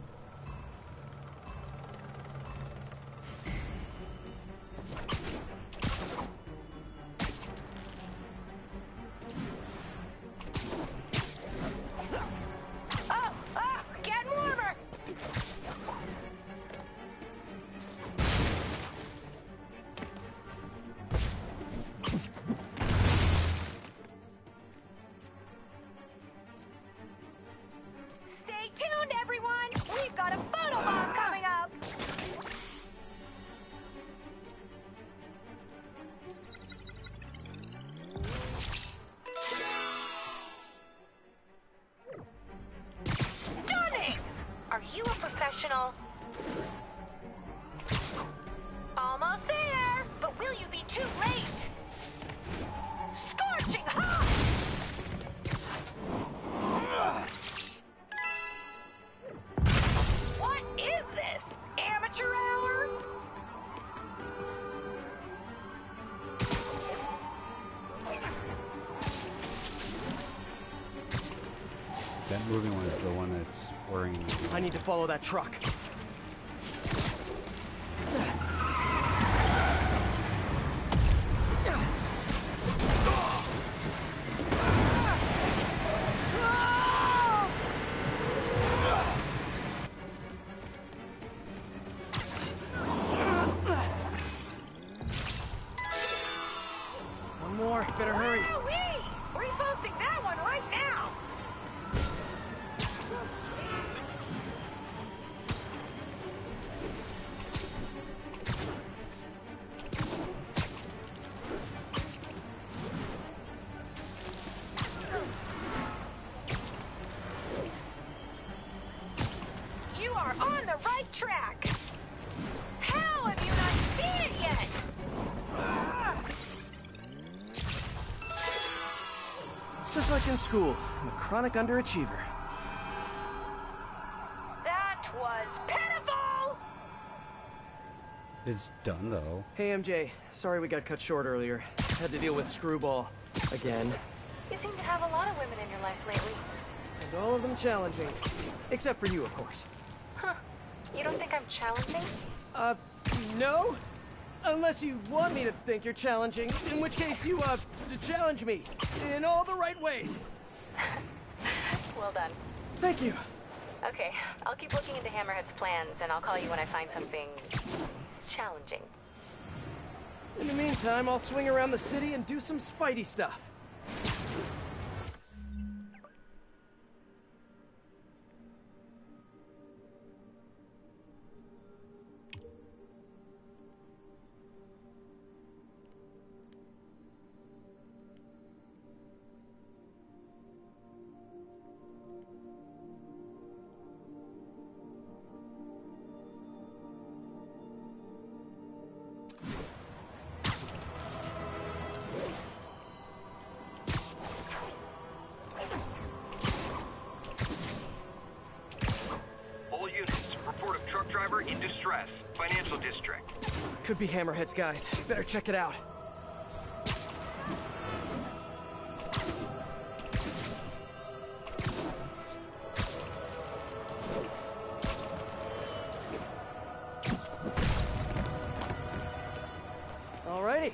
Oh, oh, getting warmer! Stay tuned, everyone! We've got a photo bomb coming up! Stunning! Are you a professional? Almost there! But will you be too late? Scorching hot! What is this? Amateur hour? That moving one is the one that's worrying me. I need to follow that truck. One more, better hurry. Wowee! Reposting that one right now! You are on the right track! How have you not seen it yet? Just like in school, I'm a chronic underachiever. That was pitiful! It's done, though. Hey, M J. Sorry we got cut short earlier. Had to deal with Screwball. Again. You seem to have a lot of women in your life lately. And all of them challenging. Except for you, of course. Huh. You don't think I'm challenging? Uh, no? Unless you want me to think you're challenging, in which case you, uh, challenge me. In all the right ways. Well done. Thank you. Okay, I'll keep looking into Hammerhead's plans, and I'll call you when I find something challenging. In the meantime, I'll swing around the city and do some Spidey stuff. Driver in distress. Financial district. Could be Hammerhead's guys. Better check it out. Alrighty.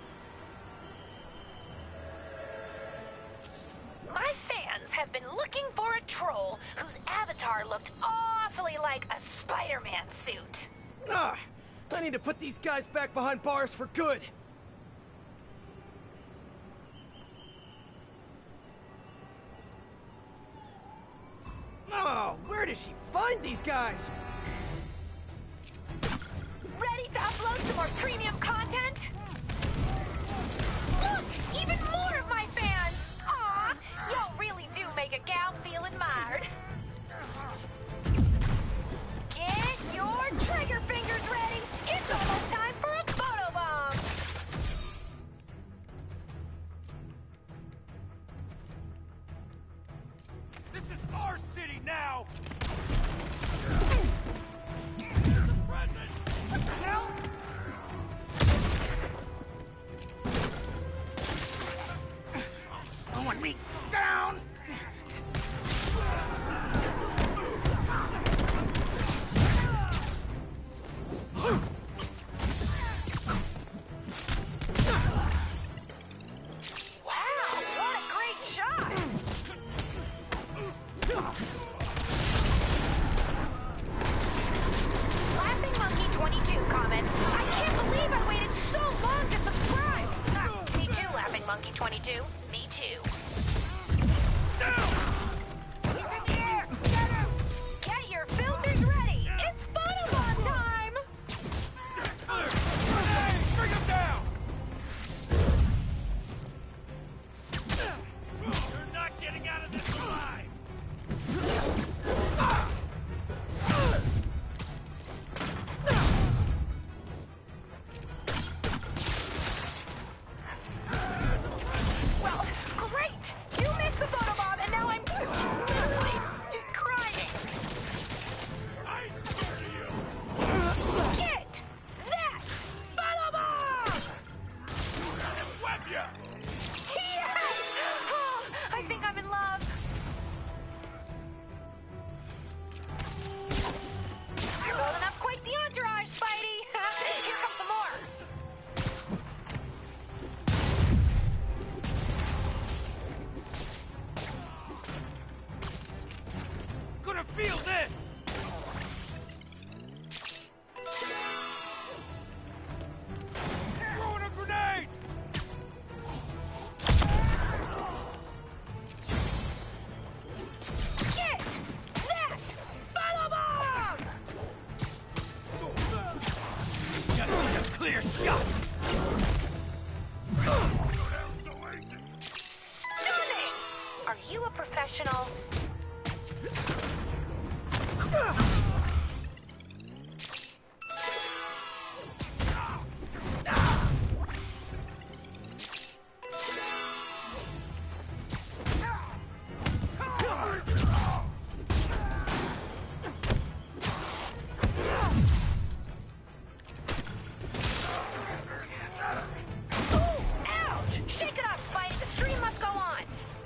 My fans have been looking for a troll whose avatar looked awfully like a Spider-Man suit. Ah, I need to put these guys back behind bars for good. Oh, where does she find these guys? Ready to upload some more premium content? Look, even more of my fans! Aw, y'all really do make a gal feel admired. Get your trigger fingers ready! It's almost time for a photo bomb! Feel this! Throwing a grenade! Get that photobomb! Just need a clear shot! Stunning! Are you a professional? Shake it off, Spidey. The stream must go on.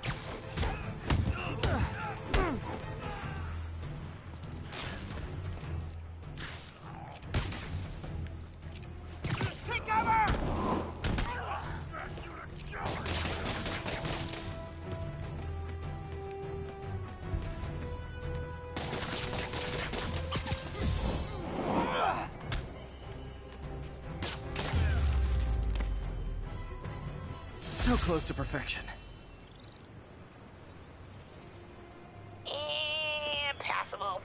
Take cover! So close to perfection. And passable.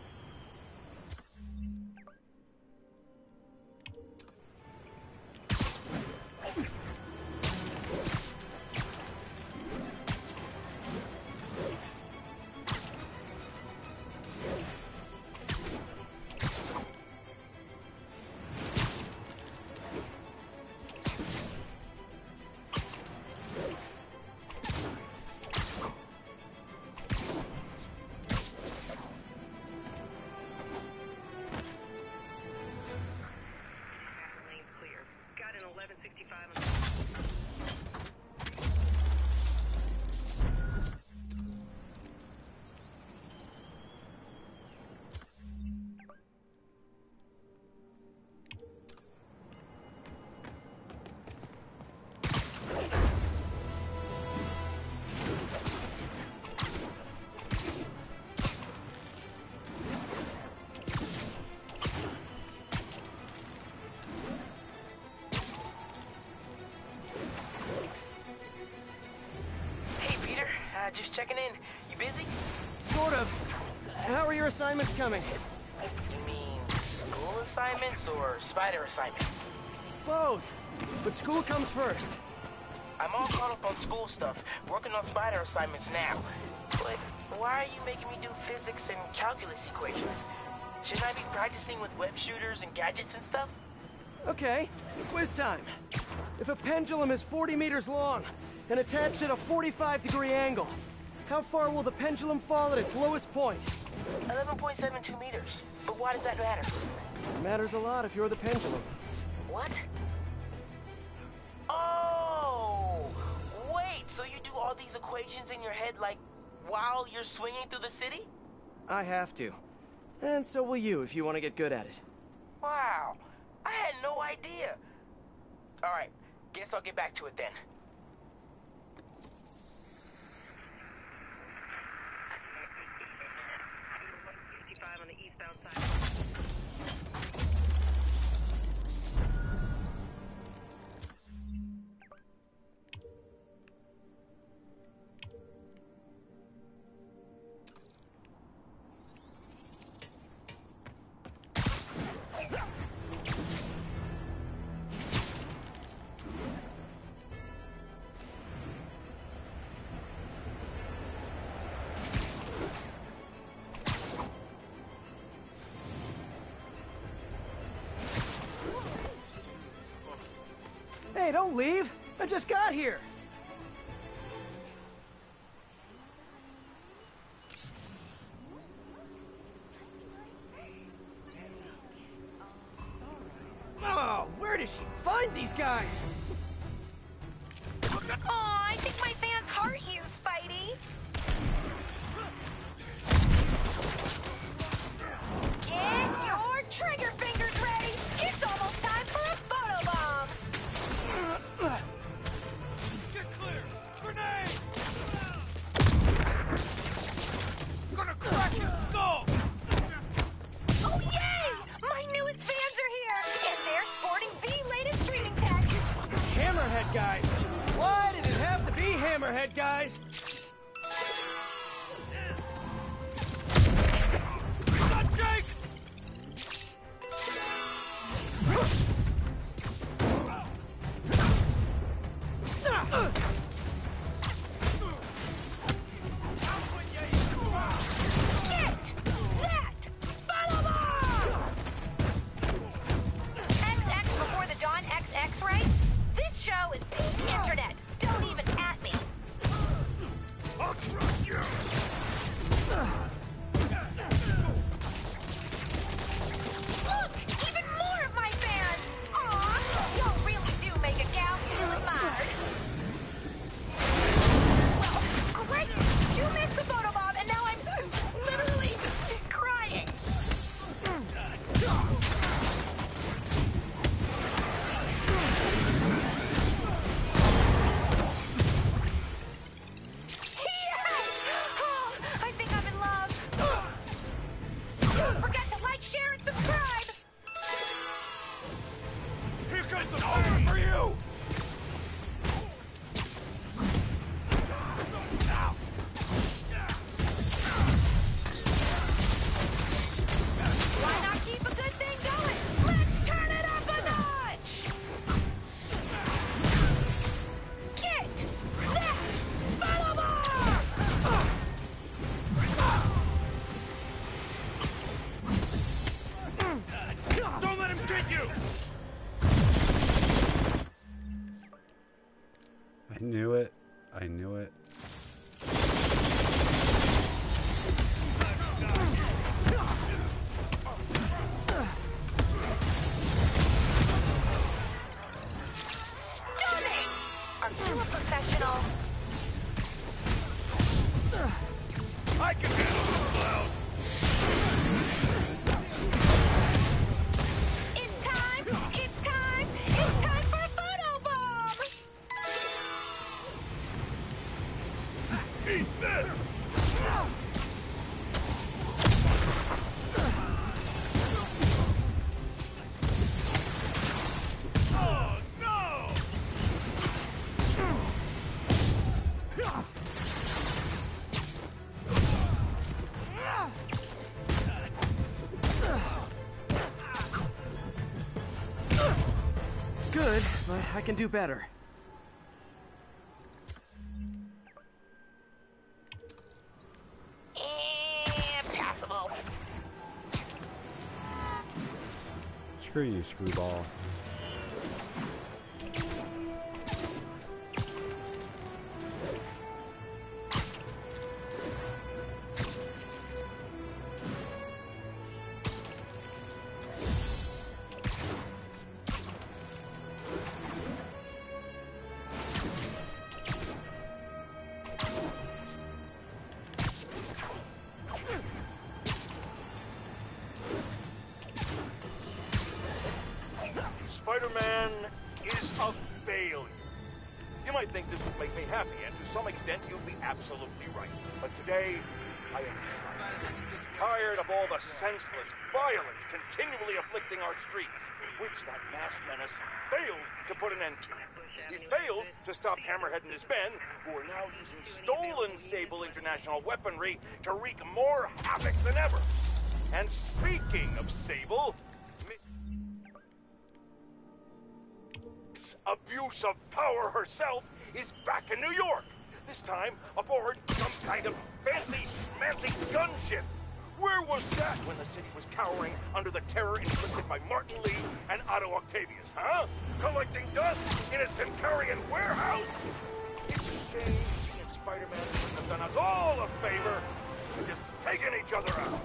Just checking in. You busy? Sort of. How are your assignments coming? You mean school assignments or spider assignments? Both. But school comes first. I'm all caught up on school stuff, working on spider assignments now. But why are you making me do physics and calculus equations? Shouldn't I be practicing with web shooters and gadgets and stuff? Okay, quiz time. If a pendulum is forty meters long and attached at a forty-five degree angle, how far will the pendulum fall at its lowest point? eleven point seven two meters. But why does that matter? It matters a lot if you're the pendulum. What? Oh! Wait, so you do all these equations in your head, like, while you're swinging through the city? I have to. And so will you if you want to get good at it. Wow. I had no idea. All right, guess I'll get back to it then. On the eastbound side. Hey, don't leave! I just got here! Oh, where does she find these guys? Aw, I think my fans heart you, Spidey. Get your trigger fingers ready. It's almost time for a photobomb. Get clear! Grenade! I'm gonna crack his skull! Don't forget to like, share, and subscribe! Here comes the fire for you! Why not keep a good thing going? Let's turn it up a notch! Get that follow bar! Don't let him get you! I knew it. I knew it. Stunning! Are you a professional? I can handle this cloud! It's time! It's time! It's time for a photo bomb! Eat this! Oh, no! Good, but I can do better. Eh, passable. Screw you, screwball. Spider-Man is a failure. You might think this would make me happy, and to some extent you'd be absolutely right. But today, I am tired. Tired of all the senseless violence continually afflicting our streets, which that masked menace failed to put an end to. He failed to stop Hammerhead and his men, who are now using stolen Sable International weaponry to wreak more havoc than ever. And speaking of Sable, abuse of power herself is back in New York. This time aboard some kind of fancy schmancy gunship. Where was that when the city was cowering under the terror inflicted by Martin Lee and Otto Octavius, huh? Collecting dust in a Centaurian warehouse? It's a shame she and Spider-Man couldn't have done us all a favor and just taken each other out.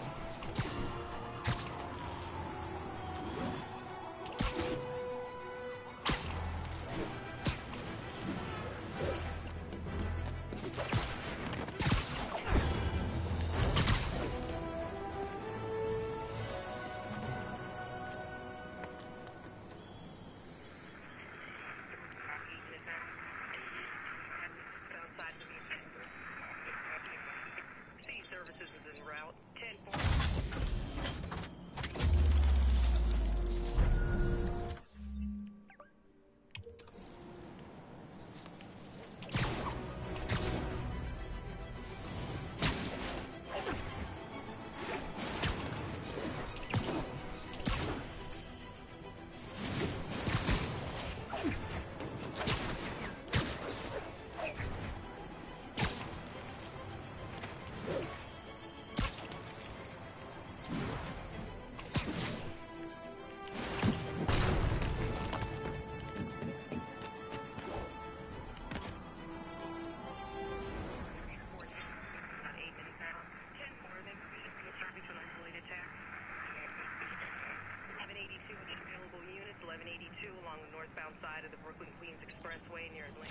eleven eighty-two along the northbound side of the Brooklyn-Queens Expressway near Atlanta.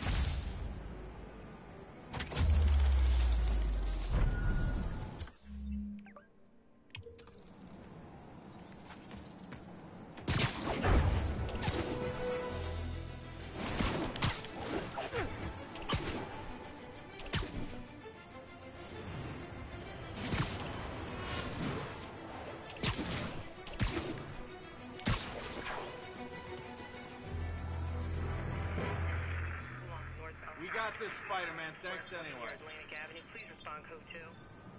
is Spider-Man. Thanks anyway. Atlantic Avenue, please respond code two.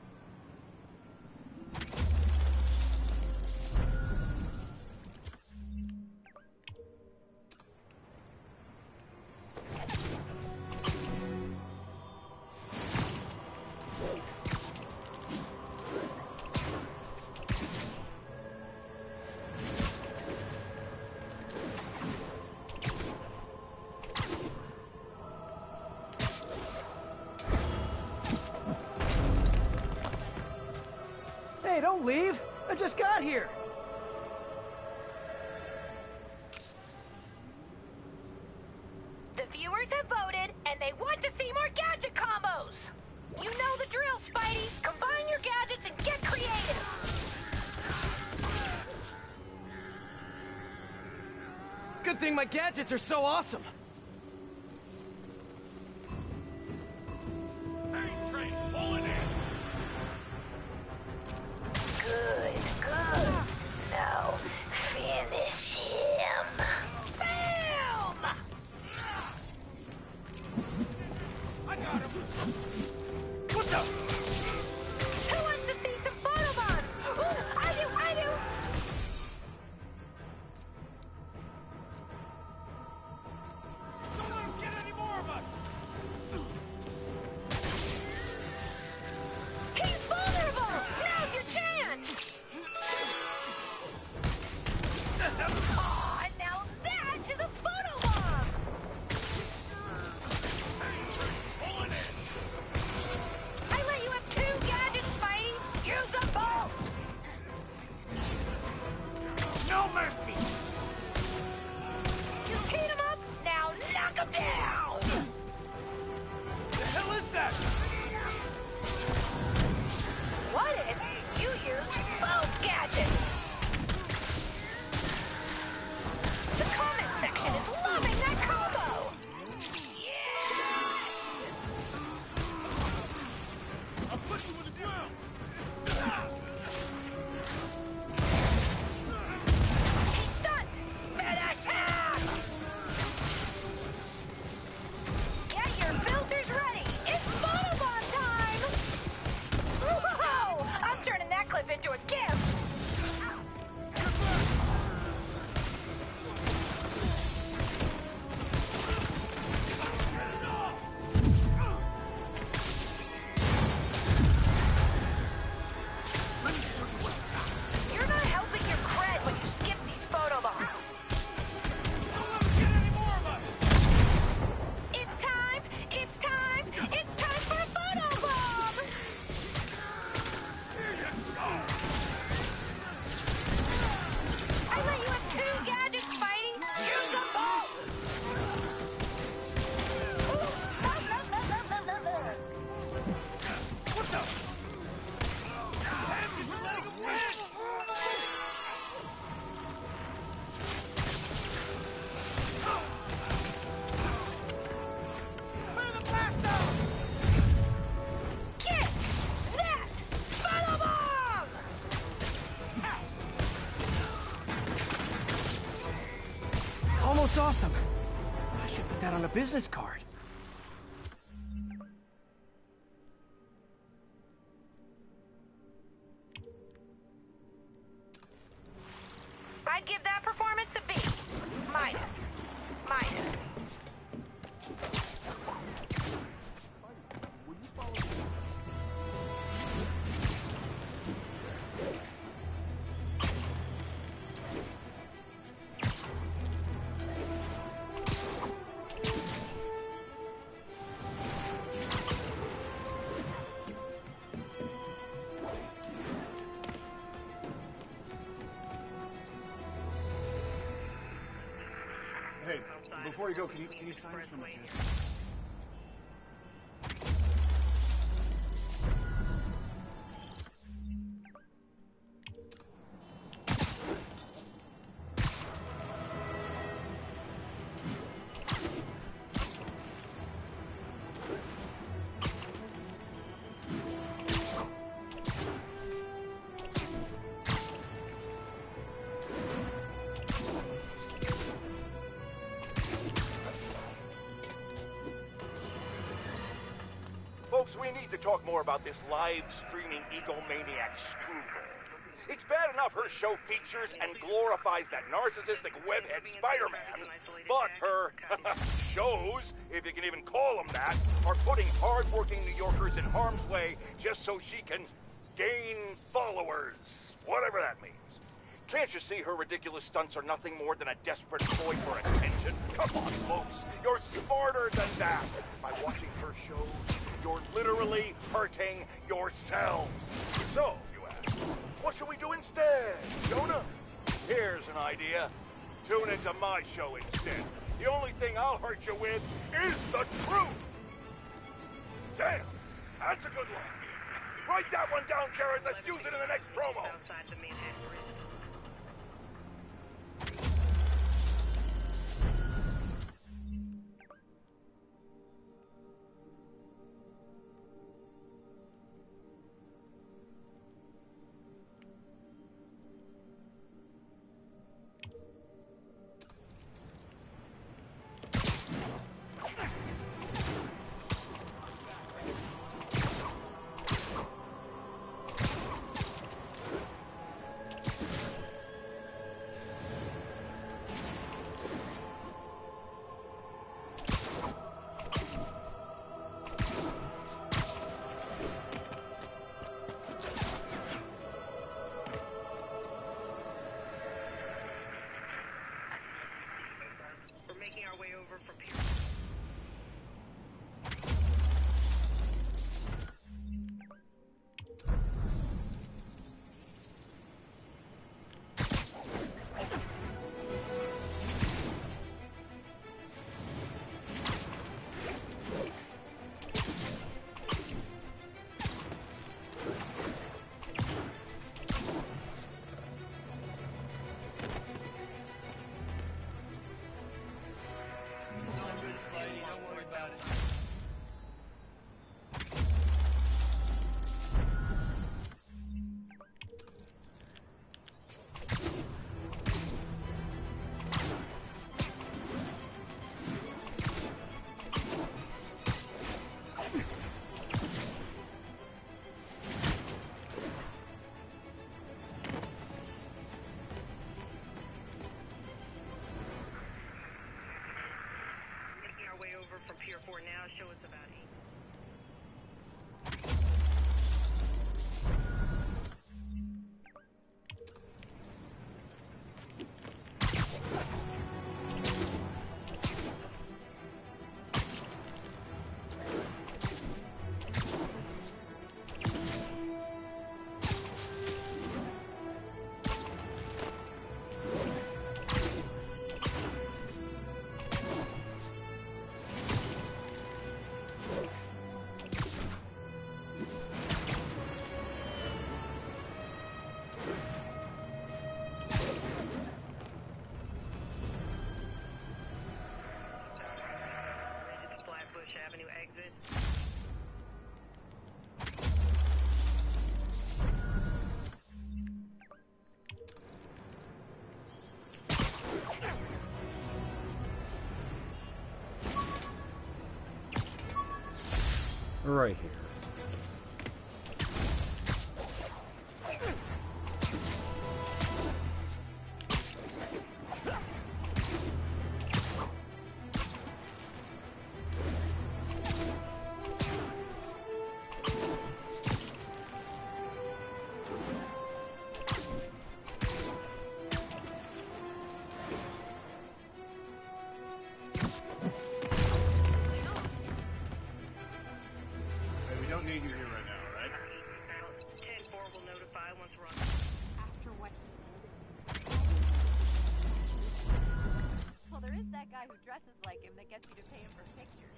Hey, don't leave. I just got here. The viewers have voted, and they want to see more gadget combos. You know the drill, Spidey. Combine your gadgets and get creative. Good thing my gadgets are so awesome. Good, good. Now, finish him. Bam! I got him. What's up? Who wants to see some photobombs? Ooh, I do, I do. Don't let him get any more of us. He's vulnerable. Now's your chance. Aw, now that is a photobomb. I let you have two gadgets, Spidey. Use them both. No mercy. You teed him up. Now knock him down. The hell is that? What if you use both gadgets? The comment section is loving that combo! Yes! I'll push you with the ground. He's done! Finish him! Get your filters ready! It's photobomb time! Whoa! I'm turning that clip into a gift! You're not helping your cred when you skip these photobombs. It's time! It's time! It's time for a photobomb! I let you have two gadgets, Spidey! Use them both! What's up? Get that photobomb! Almost awesome. I should put that on a business card. I'd give that performance a B. Minus. Minus. Hey, before you go, can you, can you sign this for me? more about this live-streaming egomaniac screwball. It's bad enough her show features and glorifies that narcissistic webhead Spider-Man, but her shows, if you can even call them that, are putting hard-working New Yorkers in harm's way just so she can gain followers, whatever that means. Can't you see her ridiculous stunts are nothing more than a desperate ploy for attention? Come on, folks, you're smarter than that. By watching her shows, you're literally hurting yourselves. So, you ask, what should we do instead, Jonah? Here's an idea. Tune into my show instead. The only thing I'll hurt you with is the truth. Damn, that's a good one. Write that one down, Garrett. Let's use it in the next promo. From Pier four now, show us about eight. Avenue exit. Right here. Who dresses like him that gets you to pay him for pictures.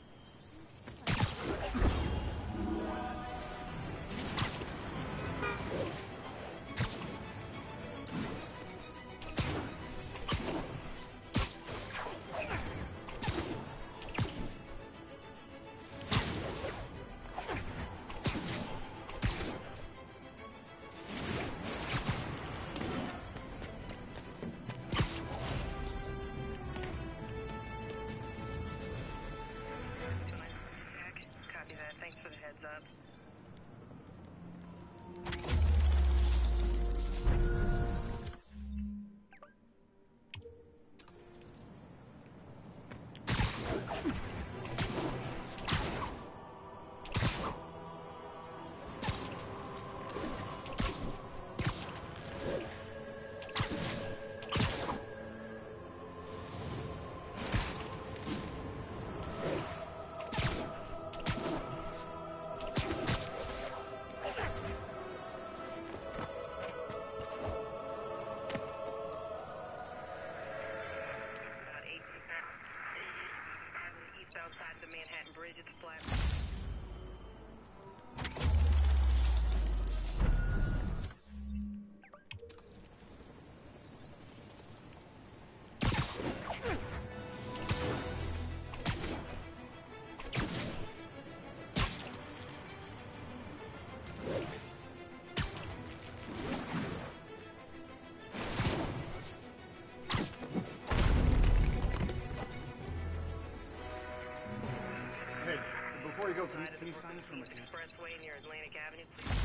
side of the Brooklyn Queens Expressway near Atlantic Avenue, please.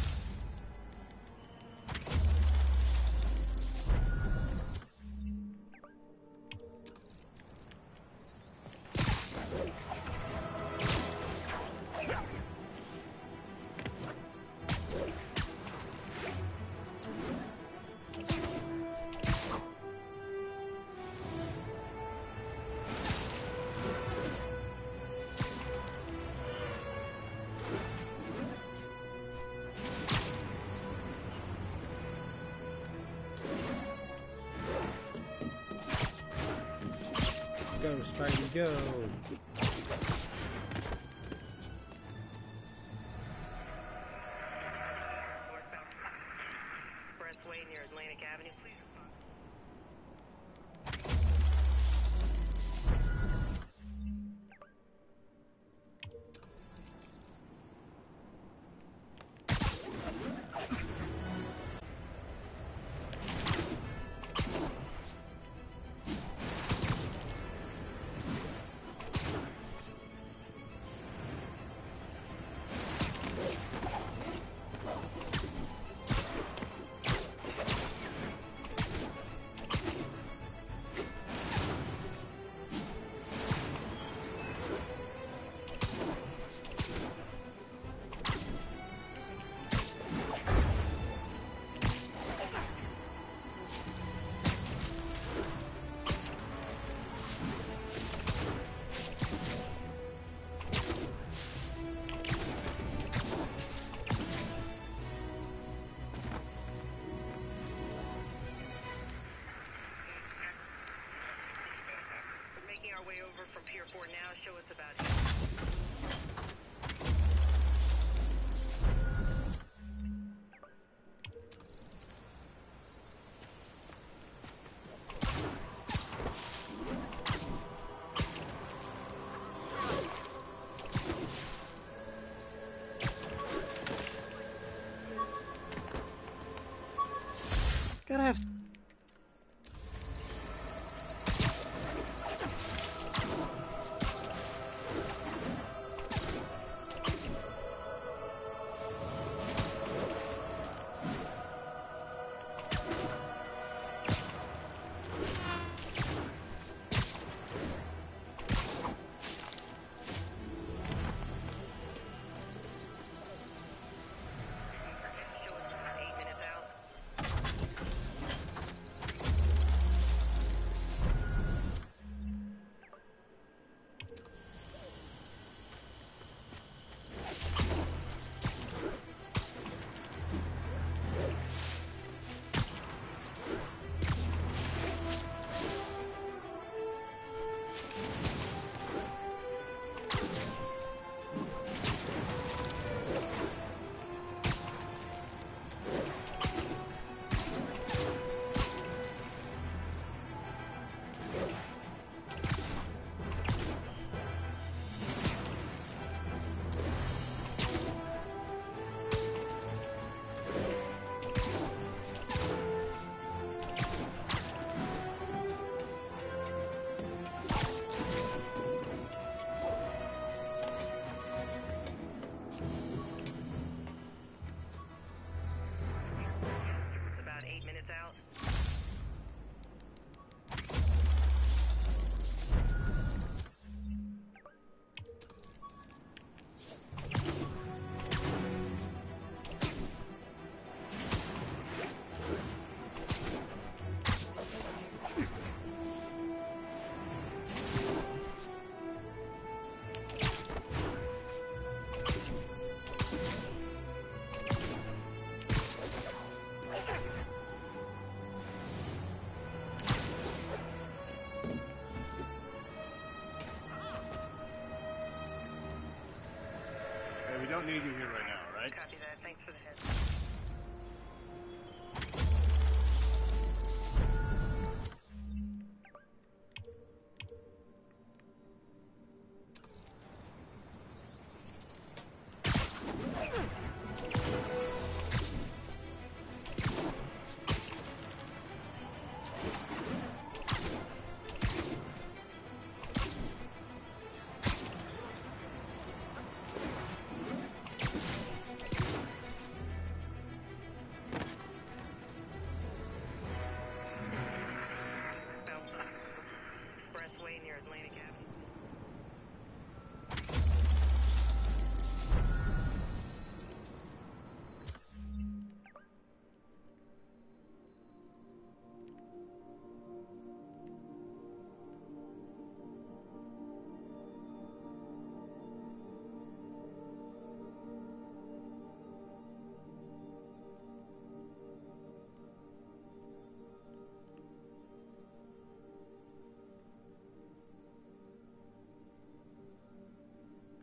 Go, Spidey, go! Expressway near Atlantic Avenue, please. Our way over from Pier four now. Show us about it. Gotta have. We don't need you here right now, right? Copy that. Thanks for the heads.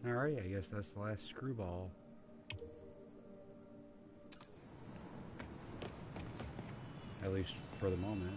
Alright, I guess that's the last screwball. At least for the moment.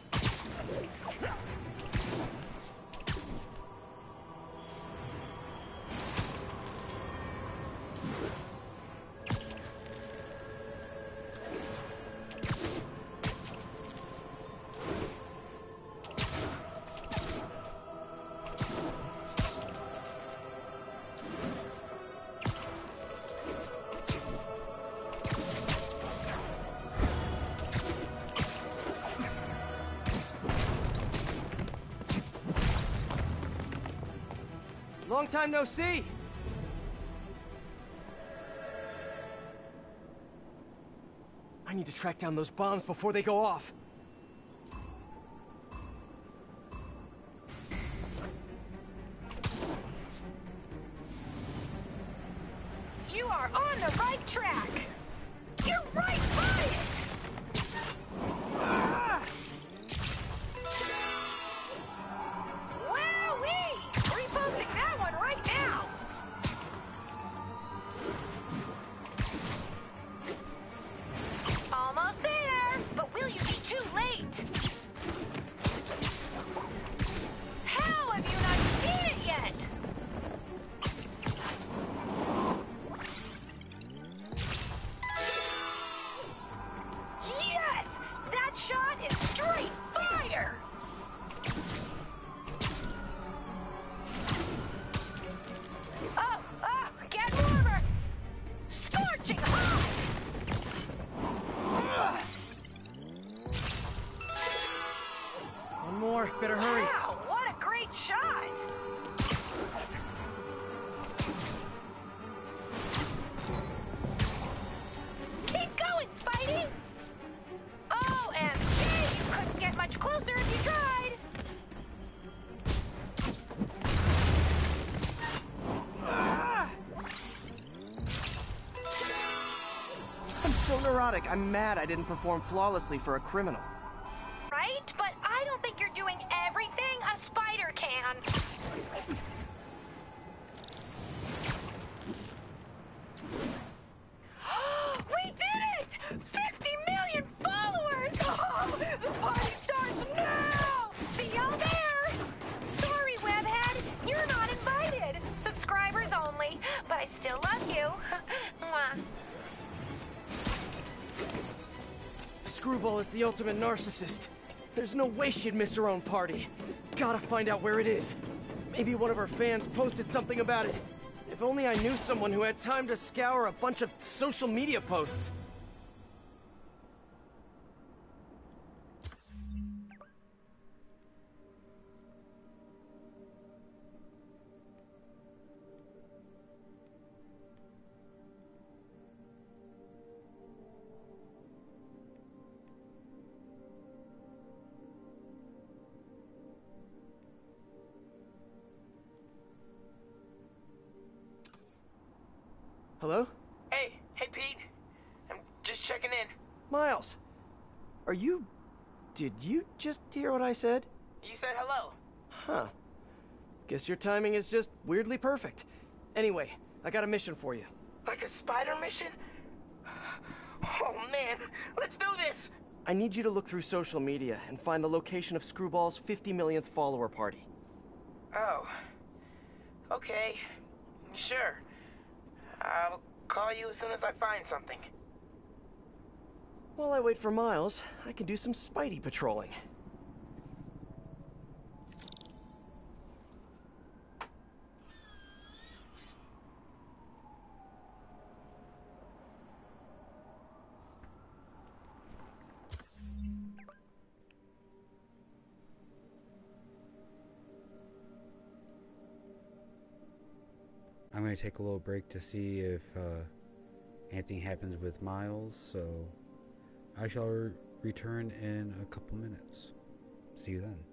Long time no see! I need to track down those bombs before they go off. You are on the right track! You're right by it! Ah! Wowee! Reposting that one right now! Almost there, but will you be too late? How have you not seen it yet? Yes! That shot is straight fire! Oh, oh, get warmer! Scorching hot! One more, better hurry. Wow, what a great shot! Keep going, Spidey! O M G, you couldn't get much closer if you tried! Ah! I'm so neurotic, I'm mad I didn't perform flawlessly for a criminal. Right? But I don't think you're doing everything a spider can. We did it! fifty million followers! Oh, the party starts now! See y'all there! Sorry, Webhead, you're not invited. Subscribers only, but I still love you. Mwah. Screwball is the ultimate narcissist. There's no way she'd miss her own party. Gotta find out where it is. Maybe one of her fans posted something about it. If only I knew someone who had time to scour a bunch of social media posts. Hello? Hey, hey Pete. I'm just checking in. Miles, are you... Did you just hear what I said? You said hello. Huh. Guess your timing is just weirdly perfect. Anyway, I got a mission for you. Like a spider mission? Oh man, let's do this! I need you to look through social media and find the location of Screwball's fifty millionth follower party. Oh. Okay. Sure. I'll call you as soon as I find something. While I wait for Miles, I can do some Spidey patrolling. I'm going to take a little break to see if uh, anything happens with Miles, so I shall re return in a couple minutes. See you then.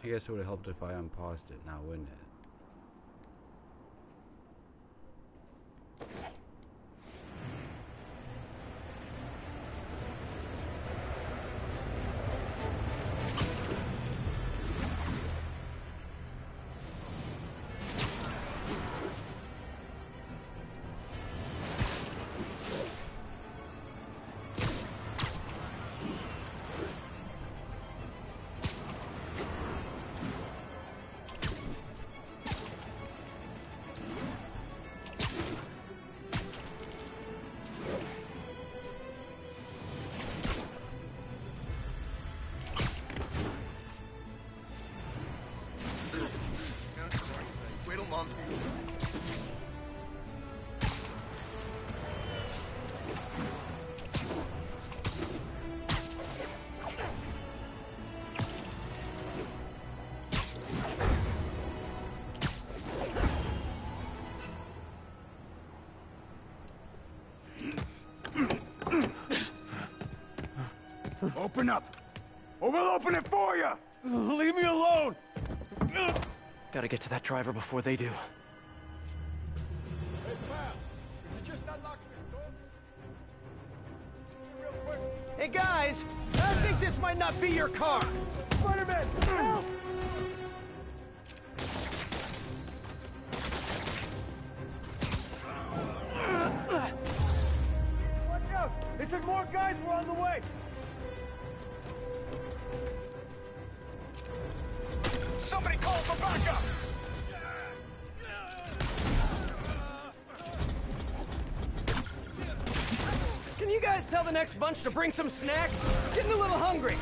I guess it would have helped if I unpaused it now, wouldn't it? Open up, or we'll open it for you! Leave me alone! Gotta get to that driver before they do. Hey, pal, could you just unlock this door? Real quick. Hey guys, I think this might not be your car. Spider-Man, help! Watch out! They took more guys were on the way! Somebody call for backup! Can you guys tell the next bunch to bring some snacks? Getting a little hungry.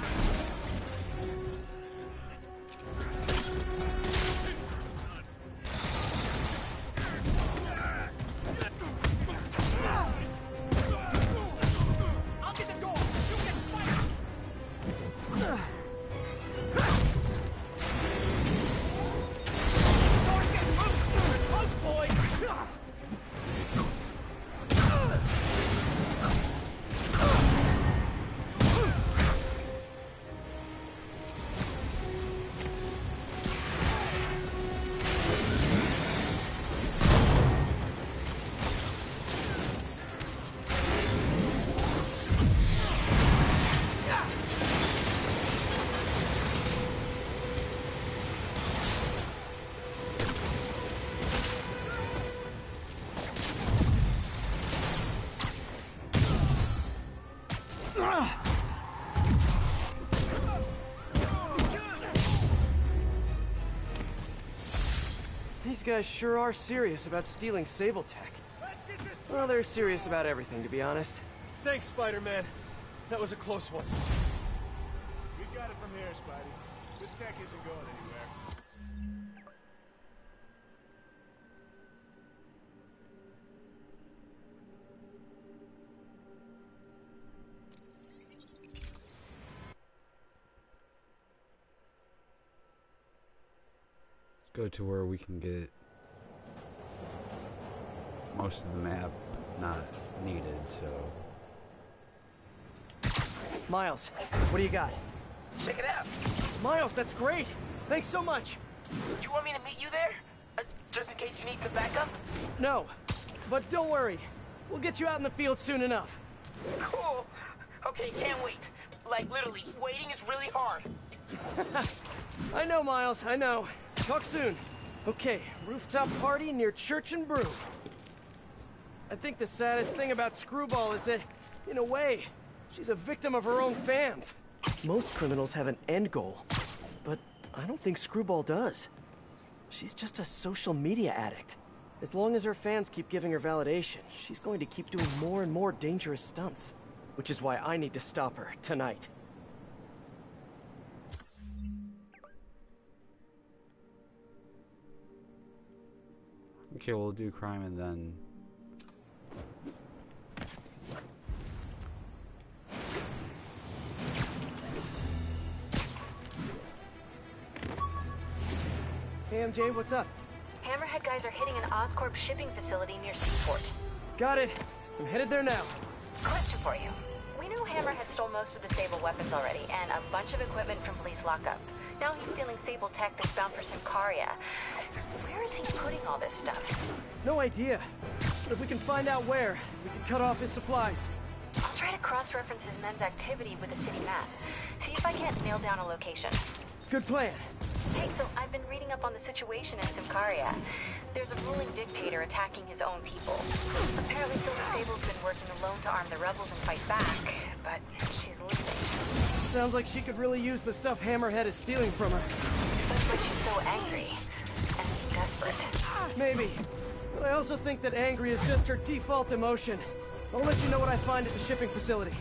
I'll get the door! You get Spider! These guys sure are serious about stealing Sabletech. Well, they're serious about everything, to be honest. Thanks, Spider-Man. That was a close one. We got it from here, Spidey. This tech isn't going anywhere. Go to where we can get most of the map not needed, so... Miles, what do you got? Check it out. Miles, that's great! Thanks so much! You want me to meet you there? Uh, just in case you need some backup? No, but don't worry. We'll get you out in the field soon enough. Cool. Okay, can't wait. Like, literally, waiting is really hard. I know, Miles, I know. Talk soon. Okay, rooftop party near Church and Brew. I think the saddest thing about Screwball is that, in a way, she's a victim of her own fans. Most criminals have an end goal, but I don't think Screwball does. She's just a social media addict. As long as her fans keep giving her validation, she's going to keep doing more and more dangerous stunts. Which is why I need to stop her, tonight. Okay, we'll do crime and then... Hey, M J, what's up? Hammerhead guys are hitting an Oscorp shipping facility near Seaport. Got it. I'm headed there now. Question for you. We know Hammerhead stole most of the Sable weapons already, and a bunch of equipment from police lockup. Now he's stealing Sable tech that's bound for Symkaria. Where is he putting all this stuff? No idea. But if we can find out where, we can cut off his supplies. I'll try to cross-reference his men's activity with the city map. See if I can't nail down a location. Good plan. Hey, so I've been reading up on the situation in Symkaria. There's a ruling dictator attacking his own people. Apparently Sylvie Sable's been working alone to arm the rebels and fight back, but she's losing. Sounds like she could really use the stuff Hammerhead is stealing from her. Explains why she's so angry and desperate. Maybe. But I also think that angry is just her default emotion. I'll let you know what I find at the shipping facility.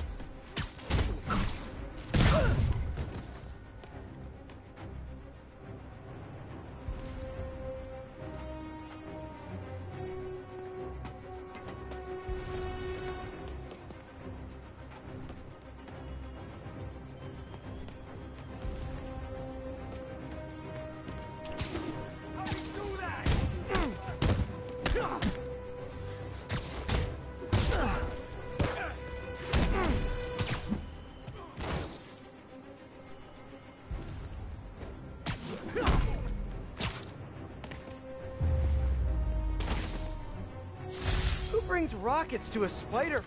Brings rockets to a spider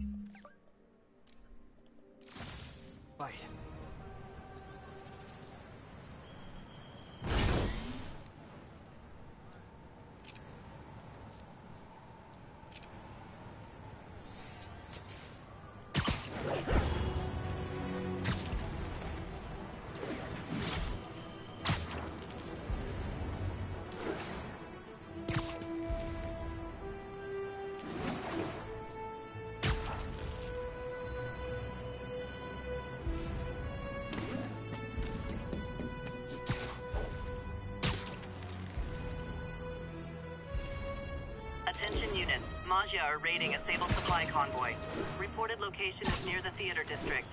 fight. Attention units. Maggia are raiding a Sable supply convoy. Reported location is near the theater district.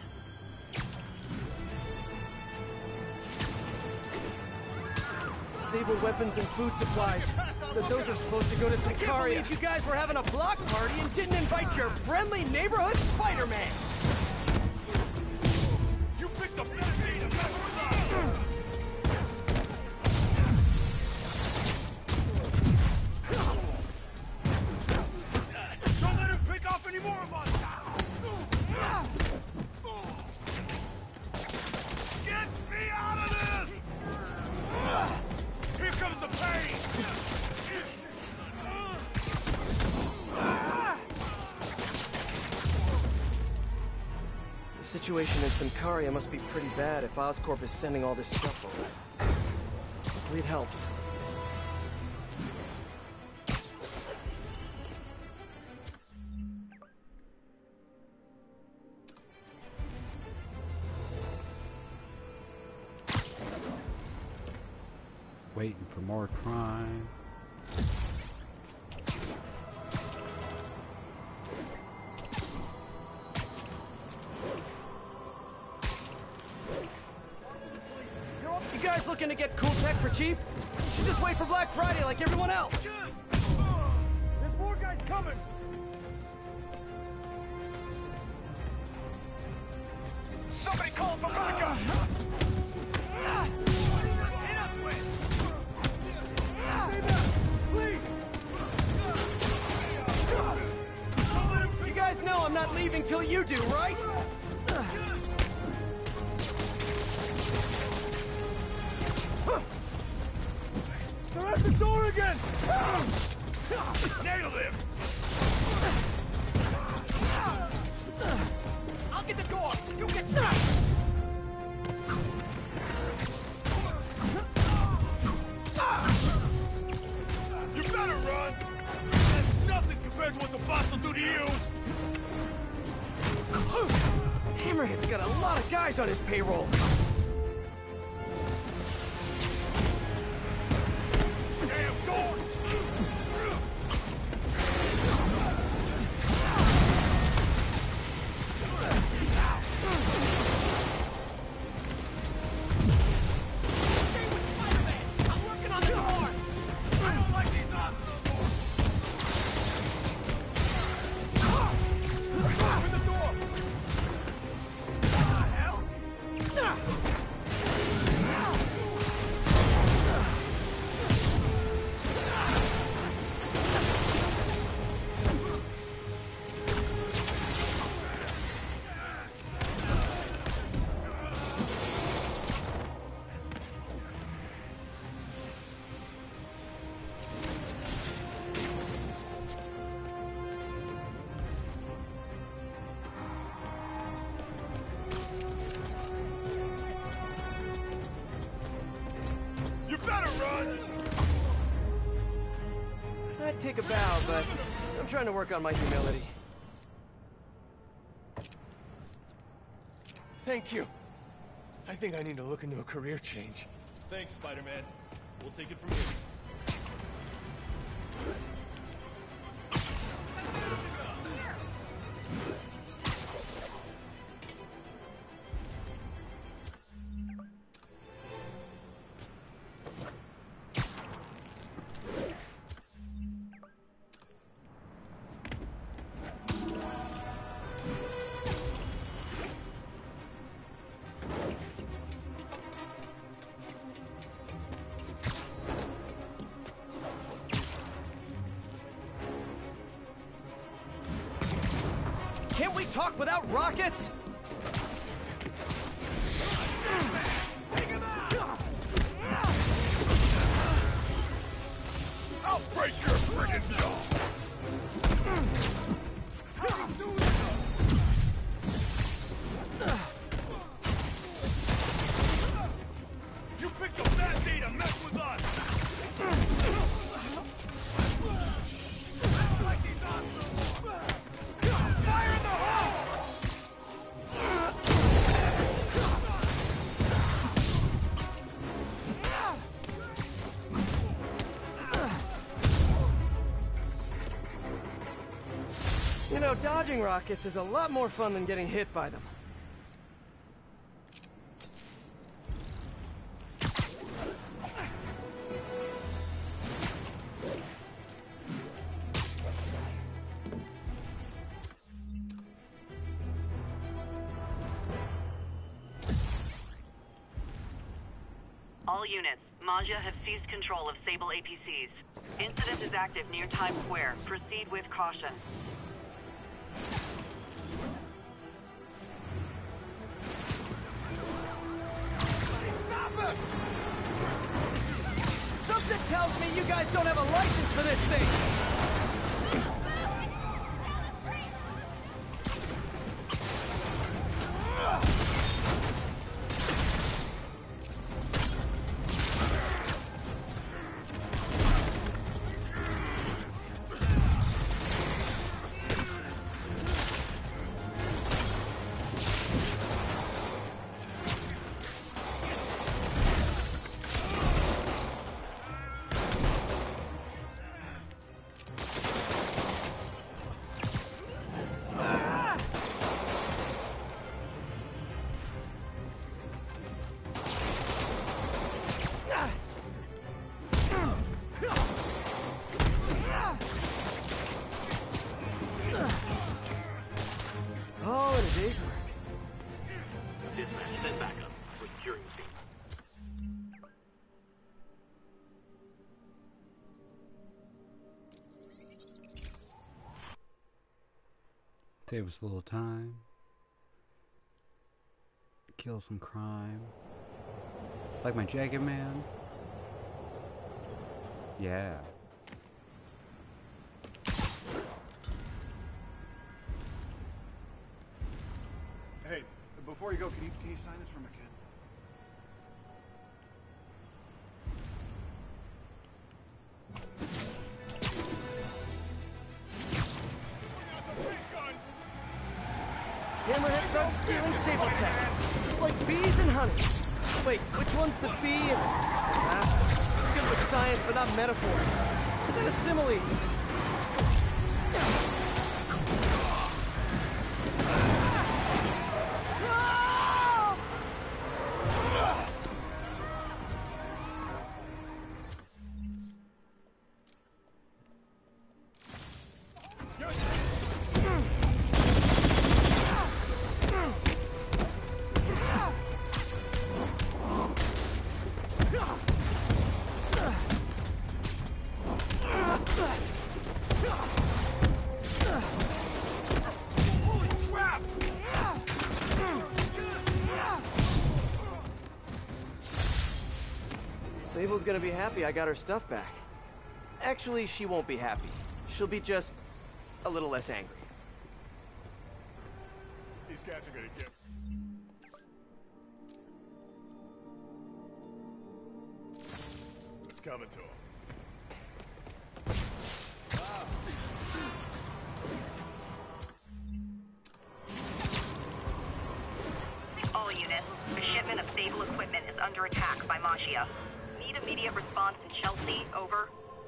Sable weapons and food supplies. But those are supposed to go to Symkaria. I can't believe you guys were having a block party and didn't invite your friendly neighborhood Spider-Man. You picked up the Don't let him pick off any more of us! Get me out of this! Here comes the pain! The situation in Symkaria must be pretty bad if Oscorp is sending all this stuff over. Hopefully it helps. Waiting for more crime. You guys looking to get cool tech for cheap? You should just wait for Black Friday like everyone else. There's more guys coming! Somebody call for backup! You guys know I'm not leaving till you do, right? They're at the door again! Nailed him! I'll get the door! You get that! You better run! That's nothing compared to what the boss will do to you! Hammerhead's got a lot of guys on his payroll. Damn door! I'd take a bow, but I'm trying to work on my humility. Thank you. I think I need to look into a career change. Thanks, Spider-Man. We'll take it from here. Can't we talk without rockets? I'll break your friggin' jaw! You picked up that day to mess with us! Fire in the hole! You know, dodging rockets is a lot more fun than getting hit by them. All units, Maggia have seized control of Sable A P Cs. Incident is active near Times Square. Proceed with caution. Something tells me you guys don't have a license for this thing! All in a day's work. Dispatch, send backup. We're securing the scene. Save us a little time. Kill some crime. Like my jacket, man. Yeah. Hey, before you go, can you can you sign this for McKen? Hammerhead started stealing Sable Tech. It's like bees and honey. Wait, which one's the bee and... Ah, good with science, but not metaphors. Is that a simile? Sable's gonna be happy I got her stuff back. Actually, she won't be happy. She'll be just a little less angry. These guys are gonna get... what's coming to him. All units, the shipment of stable equipment is under attack by Mafia. Need immediate response in Chelsea, over.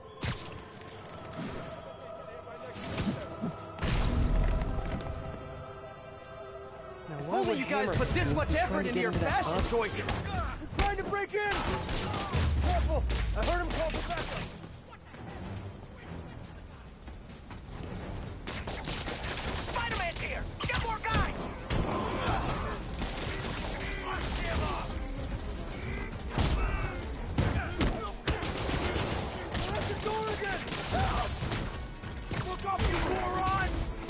Now, why would you guys put this much effort into your fashion choices? They're trying to break in! Careful! I heard him call for backup! Spider-Man's here! Get more guys! That's the door again! Help! Look up, you moron!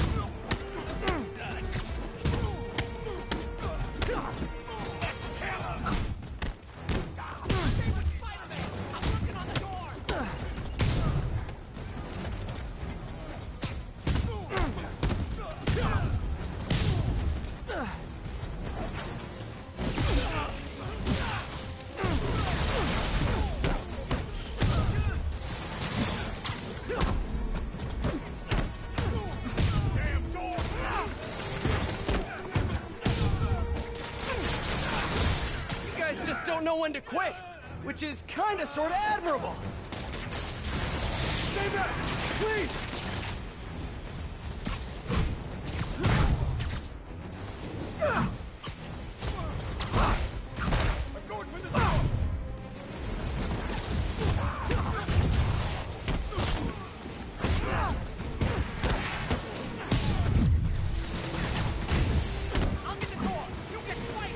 Don't know when to quit, which is kinda sorta admirable. Stay back, please! I'm going for the door! I'll get the door! You get fight!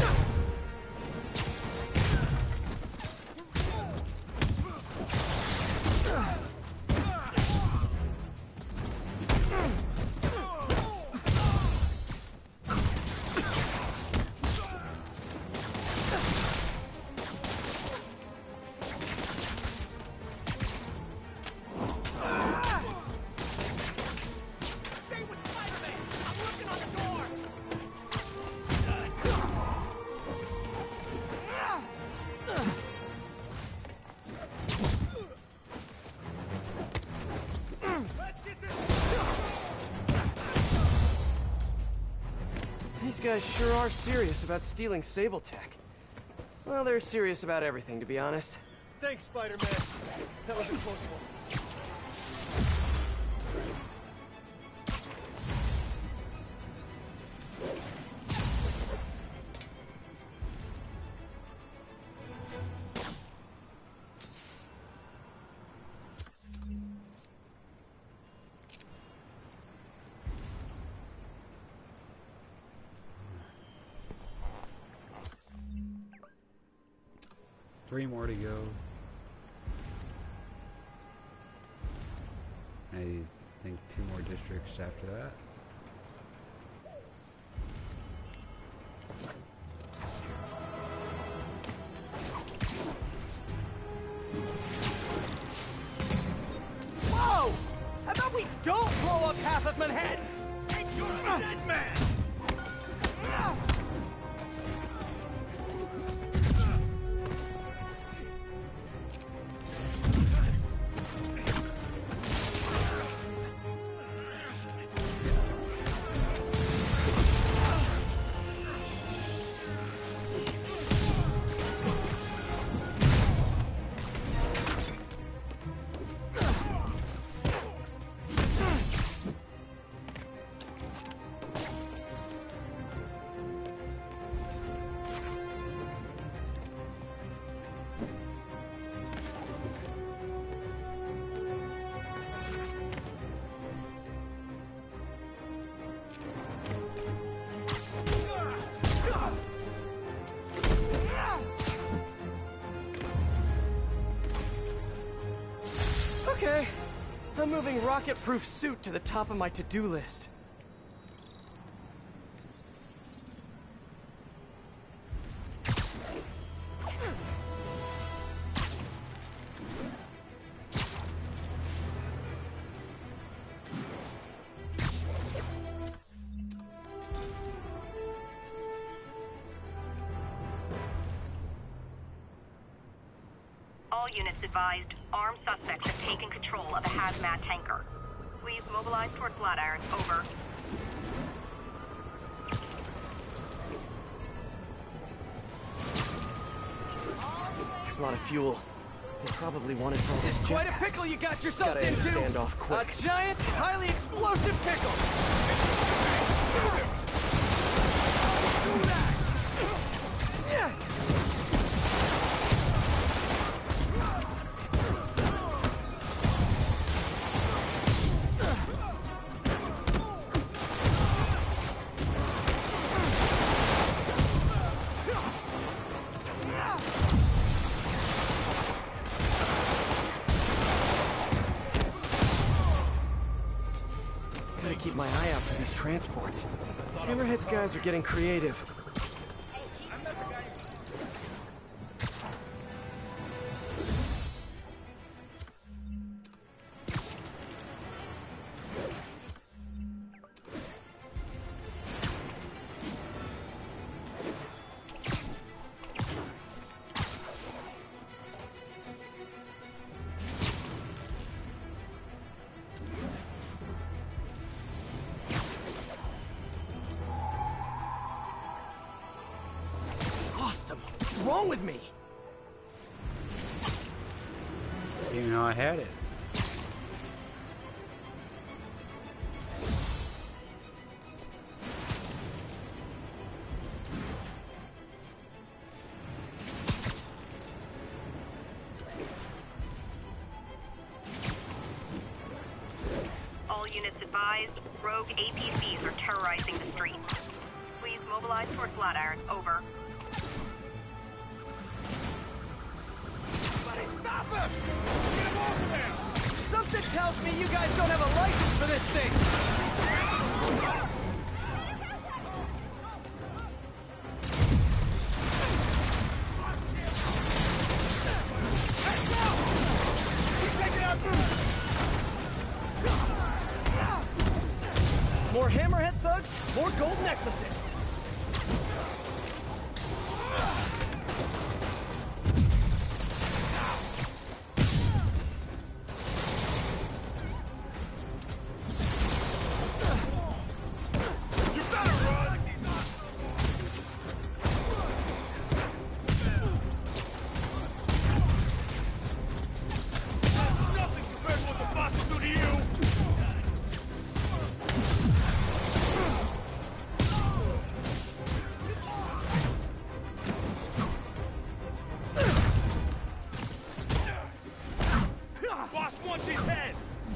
These guys sure are serious about stealing Sable Tech. Well, they're serious about everything, to be honest. Thanks, Spider-Man. That was a close one. Three more to go. I think two more districts after that. Whoa! How about we don't blow up half of Manhattan? You're a dead man! Okay, I'm moving rocket-proof suit to the top of my to-do list. All units advised, armed suspects have taken control of a hazmat tanker. Please mobilize toward Flatiron. Over. A lot of fuel. They probably wanted all this Quite a jetpacks. pickle you got yourselves Gotta end into! the standoff quick. A giant, highly explosive pickle! Gotta keep my eye out for these transports. Hammerhead's guys are getting creative. Lost him. What's wrong with me? Didn't even know I had it. All units advised, rogue A P Cs are terrorizing the streets. Please mobilize toward Flatiron. Over. Stop him! Get him off there! Something tells me you guys don't have a license for this thing! More Hammerhead thugs, more gold necklaces! Boss wants his head!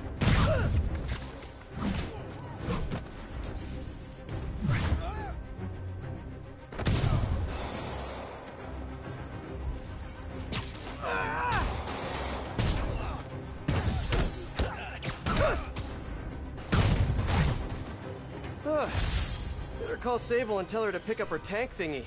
Ugh. Better call Sable and tell her to pick up her tank thingy.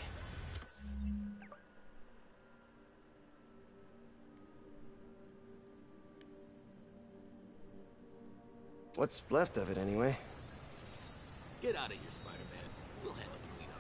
What's left of it, anyway? Get out of here, Spider-Man. We'll handle the cleanup.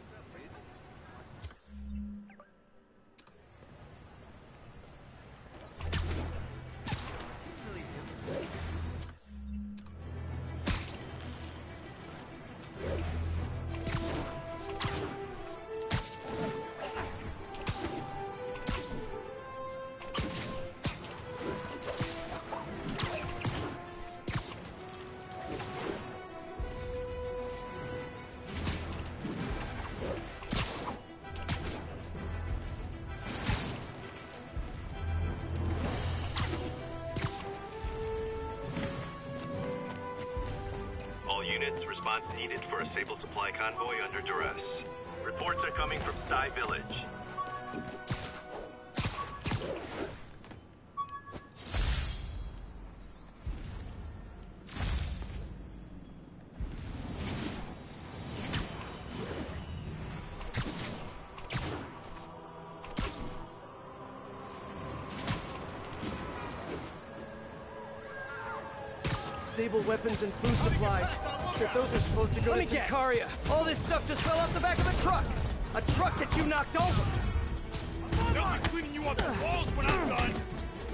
Units, response needed for a Sable supply convoy under duress. Reports are coming from Sty Village. Sable weapons and food supplies. If those are supposed to go Let to me guess. Sicaria. All this stuff just fell off the back of a truck! A truck that you knocked over! They'll be cleaning you up the walls when I'm done!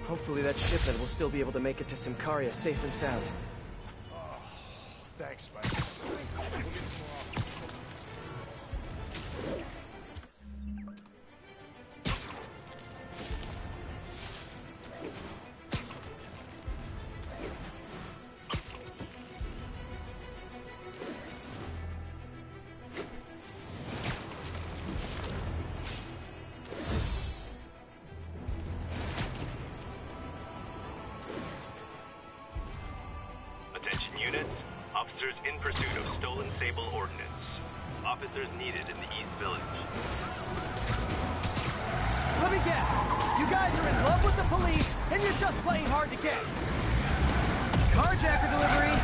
Hopefully that shipment will still be able to make it to Symkaria safe and sound. Thanks, Spider. We'll get some more. Attention units. Officers in pursuit of stolen Sable ordnance. Officers needed in the East Village. Let me guess. You guys are in love with the police, and you're just playing hard to get. Carjacker delivery.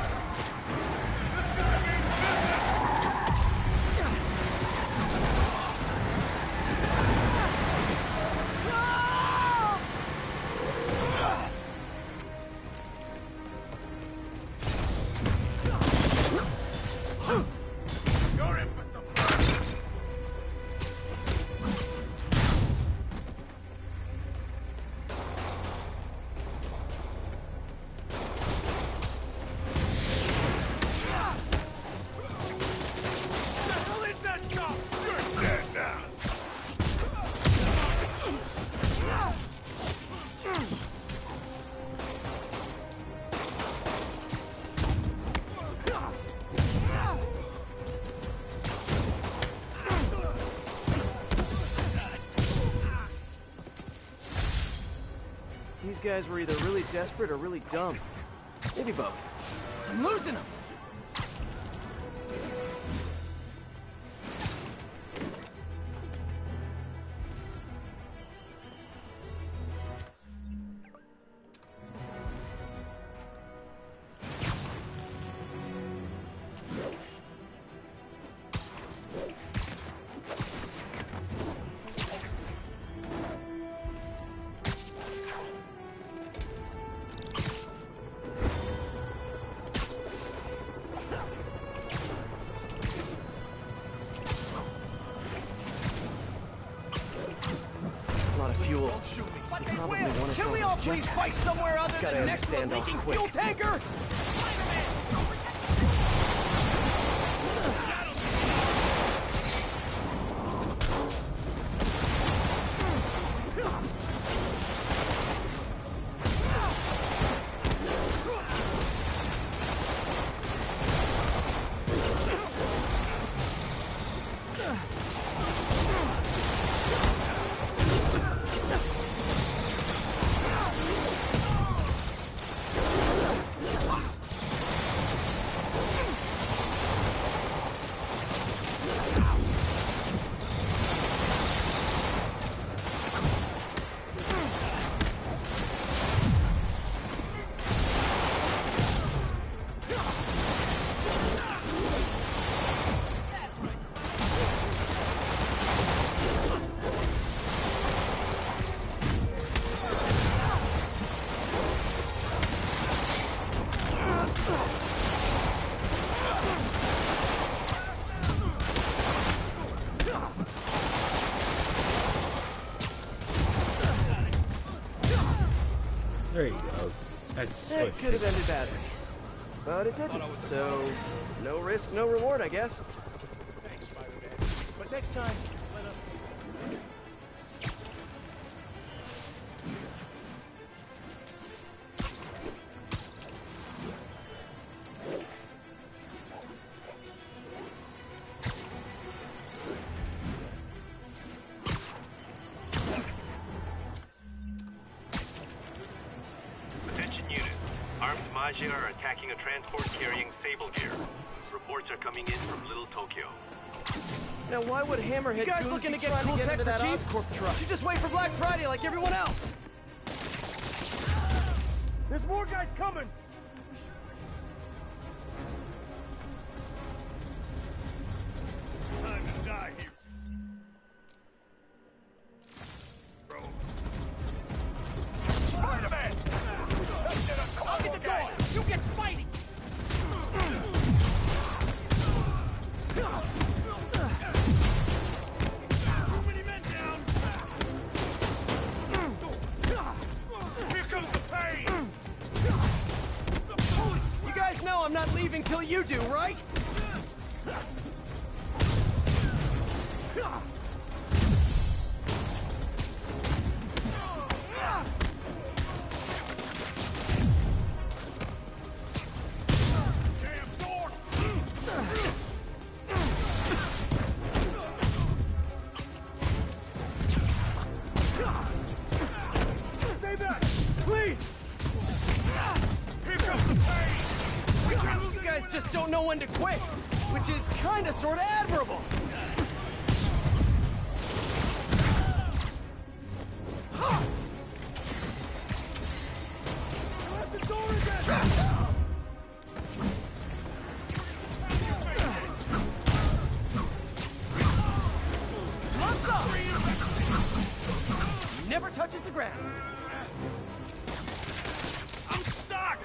These guys were either really desperate or really dumb. Maybe both. I'm losing them! Fuel. But You they probably will! want to Can throw we those all please jetpacks. fight somewhere other Gotta than next to a understand off leaking quick. fuel tanker? There you go. That's It could have ended badly. But it didn't. So, no risk, no reward, I guess. Thanks, Spider-Man. But next time, let us do it. Attention units. Armed Maggia are attacking a transport carrying Sable gear. Reports are coming in from Little Tokyo. Now, why would Hammerhead You guys goons looking be to get trying cool to get tech into for that cheap? Oscorp truck? You should just wait for Black Friday like everyone else! There's more guys coming! Time to die here. Bro. Spider-Man! I'll get the door! You get Spidey! Too many men down! Here comes leaving till you do, right? Stay back! Please! Here comes the pain! You guys just don't know when to quit, which is kinda sorta admirable. Let the door again! Locked up! Never touches the ground. I'm stuck!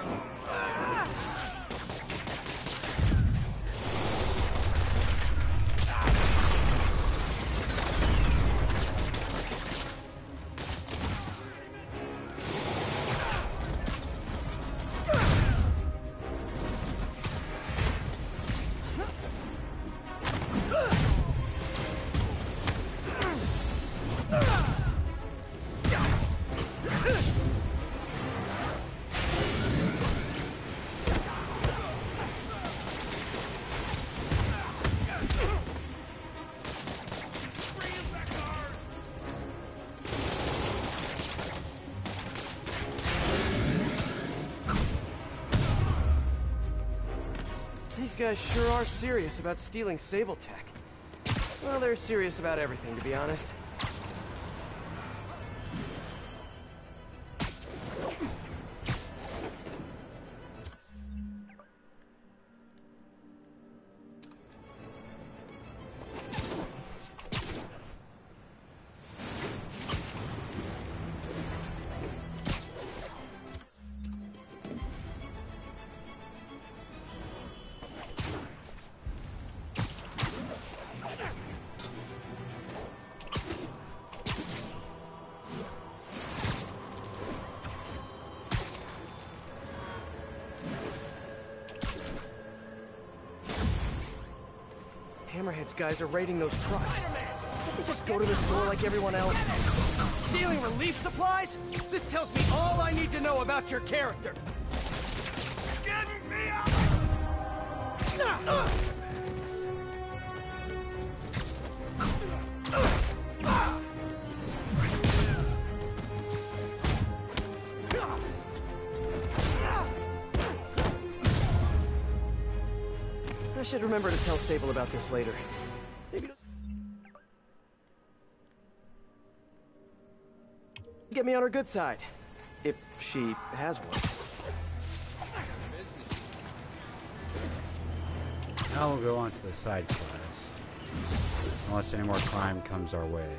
These guys sure are serious about stealing Sable Tech. Well, they're serious about everything, to be honest. Hammerhead's guys are raiding those trucks. Can't we just go to the store like everyone else? Stealing relief supplies? This tells me all I need to know about your character. Get me out! I should remember to tell Sable about this later. Maybe it'll get me on her good side. If she has one. Now we'll go on to the side quests. Unless any more crime comes our way.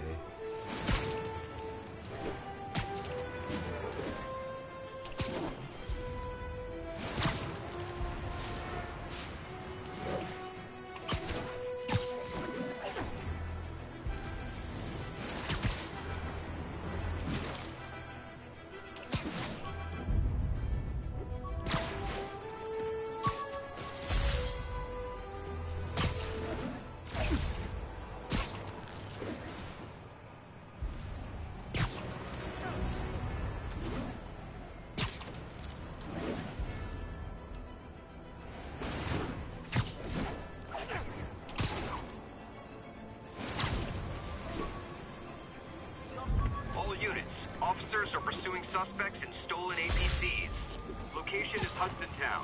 Officers are pursuing suspects in stolen A P Cs. Location is Hudson Town.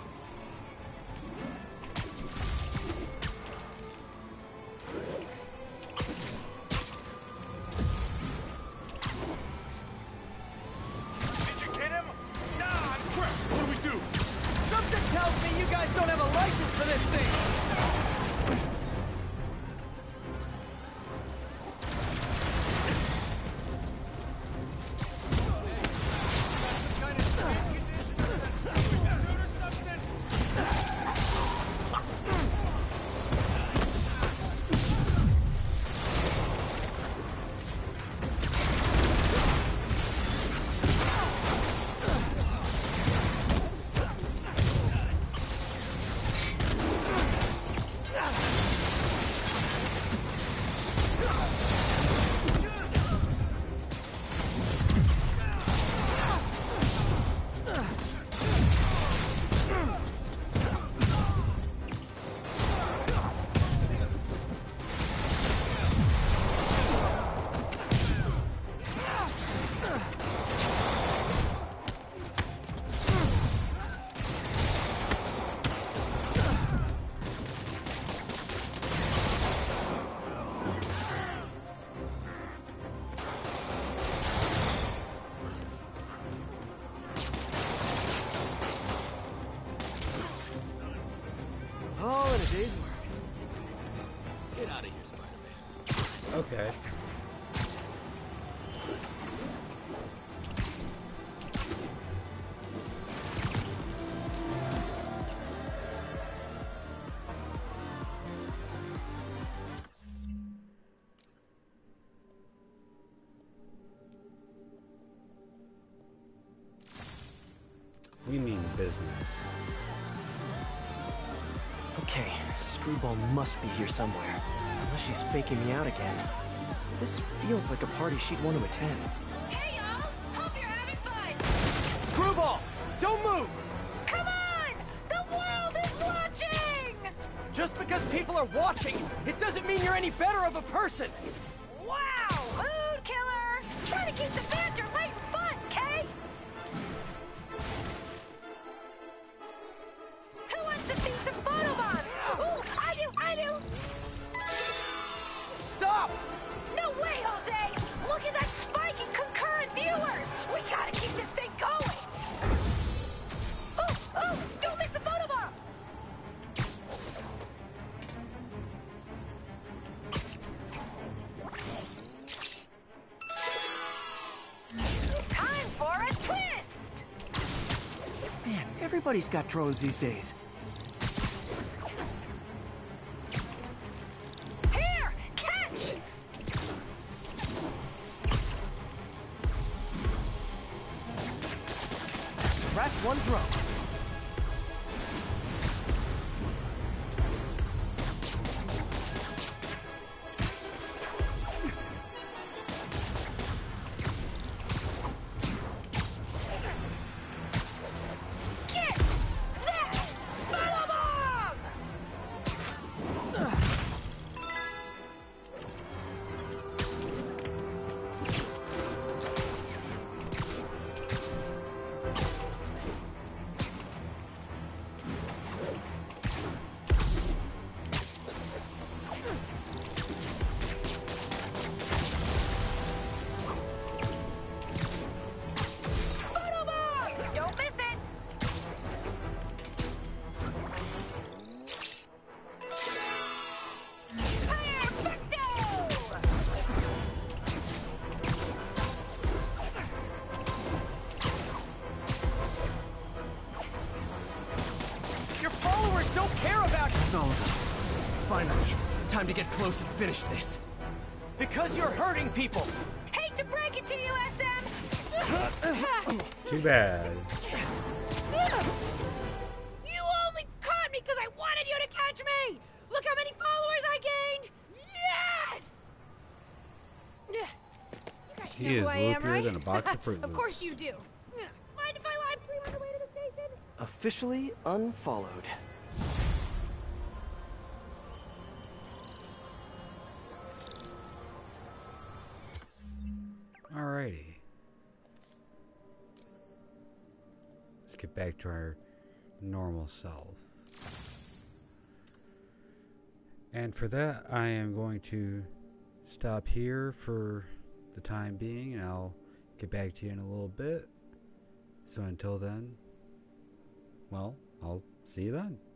Did you get him? Nah, crap! What do we do? Something tells me you guys don't have a license for this thing! Okay. We mean business. Okay, Screwball must be here somewhere. Unless she's faking me out again. This feels like a party she'd want to attend. Hey, y'all! Hope you're having fun! Screwball! Don't move! Come on! The world is watching! Just because people are watching, it doesn't mean you're any better of a person! Wow! Mood killer! Try to keep the banter light and fun, Kay? Who wants to see some photobombs? Ooh, I do, I do! Stop! No way, Jose! Look at that spike in concurrent viewers! We gotta keep this thing going! Ooh, ooh! Don't miss the photobomb! Time for a twist! Man, everybody's got drones these days. Here! Catch! That's one drone. Get that photobomb! Photobomb! Don't miss it! Perfecto! Your followers don't care about you! It's all about. Finally, time to get close and finish this. Because you're hurting people! Hate to break it to you, S M! Too bad. You only caught me because I wanted you to catch me! Look how many followers I gained! Yes! Yeah. You guys She know is who I am, loopier right? than a box of Fruit Of Loops. course you do. Yeah. Mind if I live stream on the way to the station? Officially unfollowed. Alrighty. Let's get back to our normal self. And for that, I am going to stop here for the time being, and I'll get back to you in a little bit. So until then, well, I'll see you then.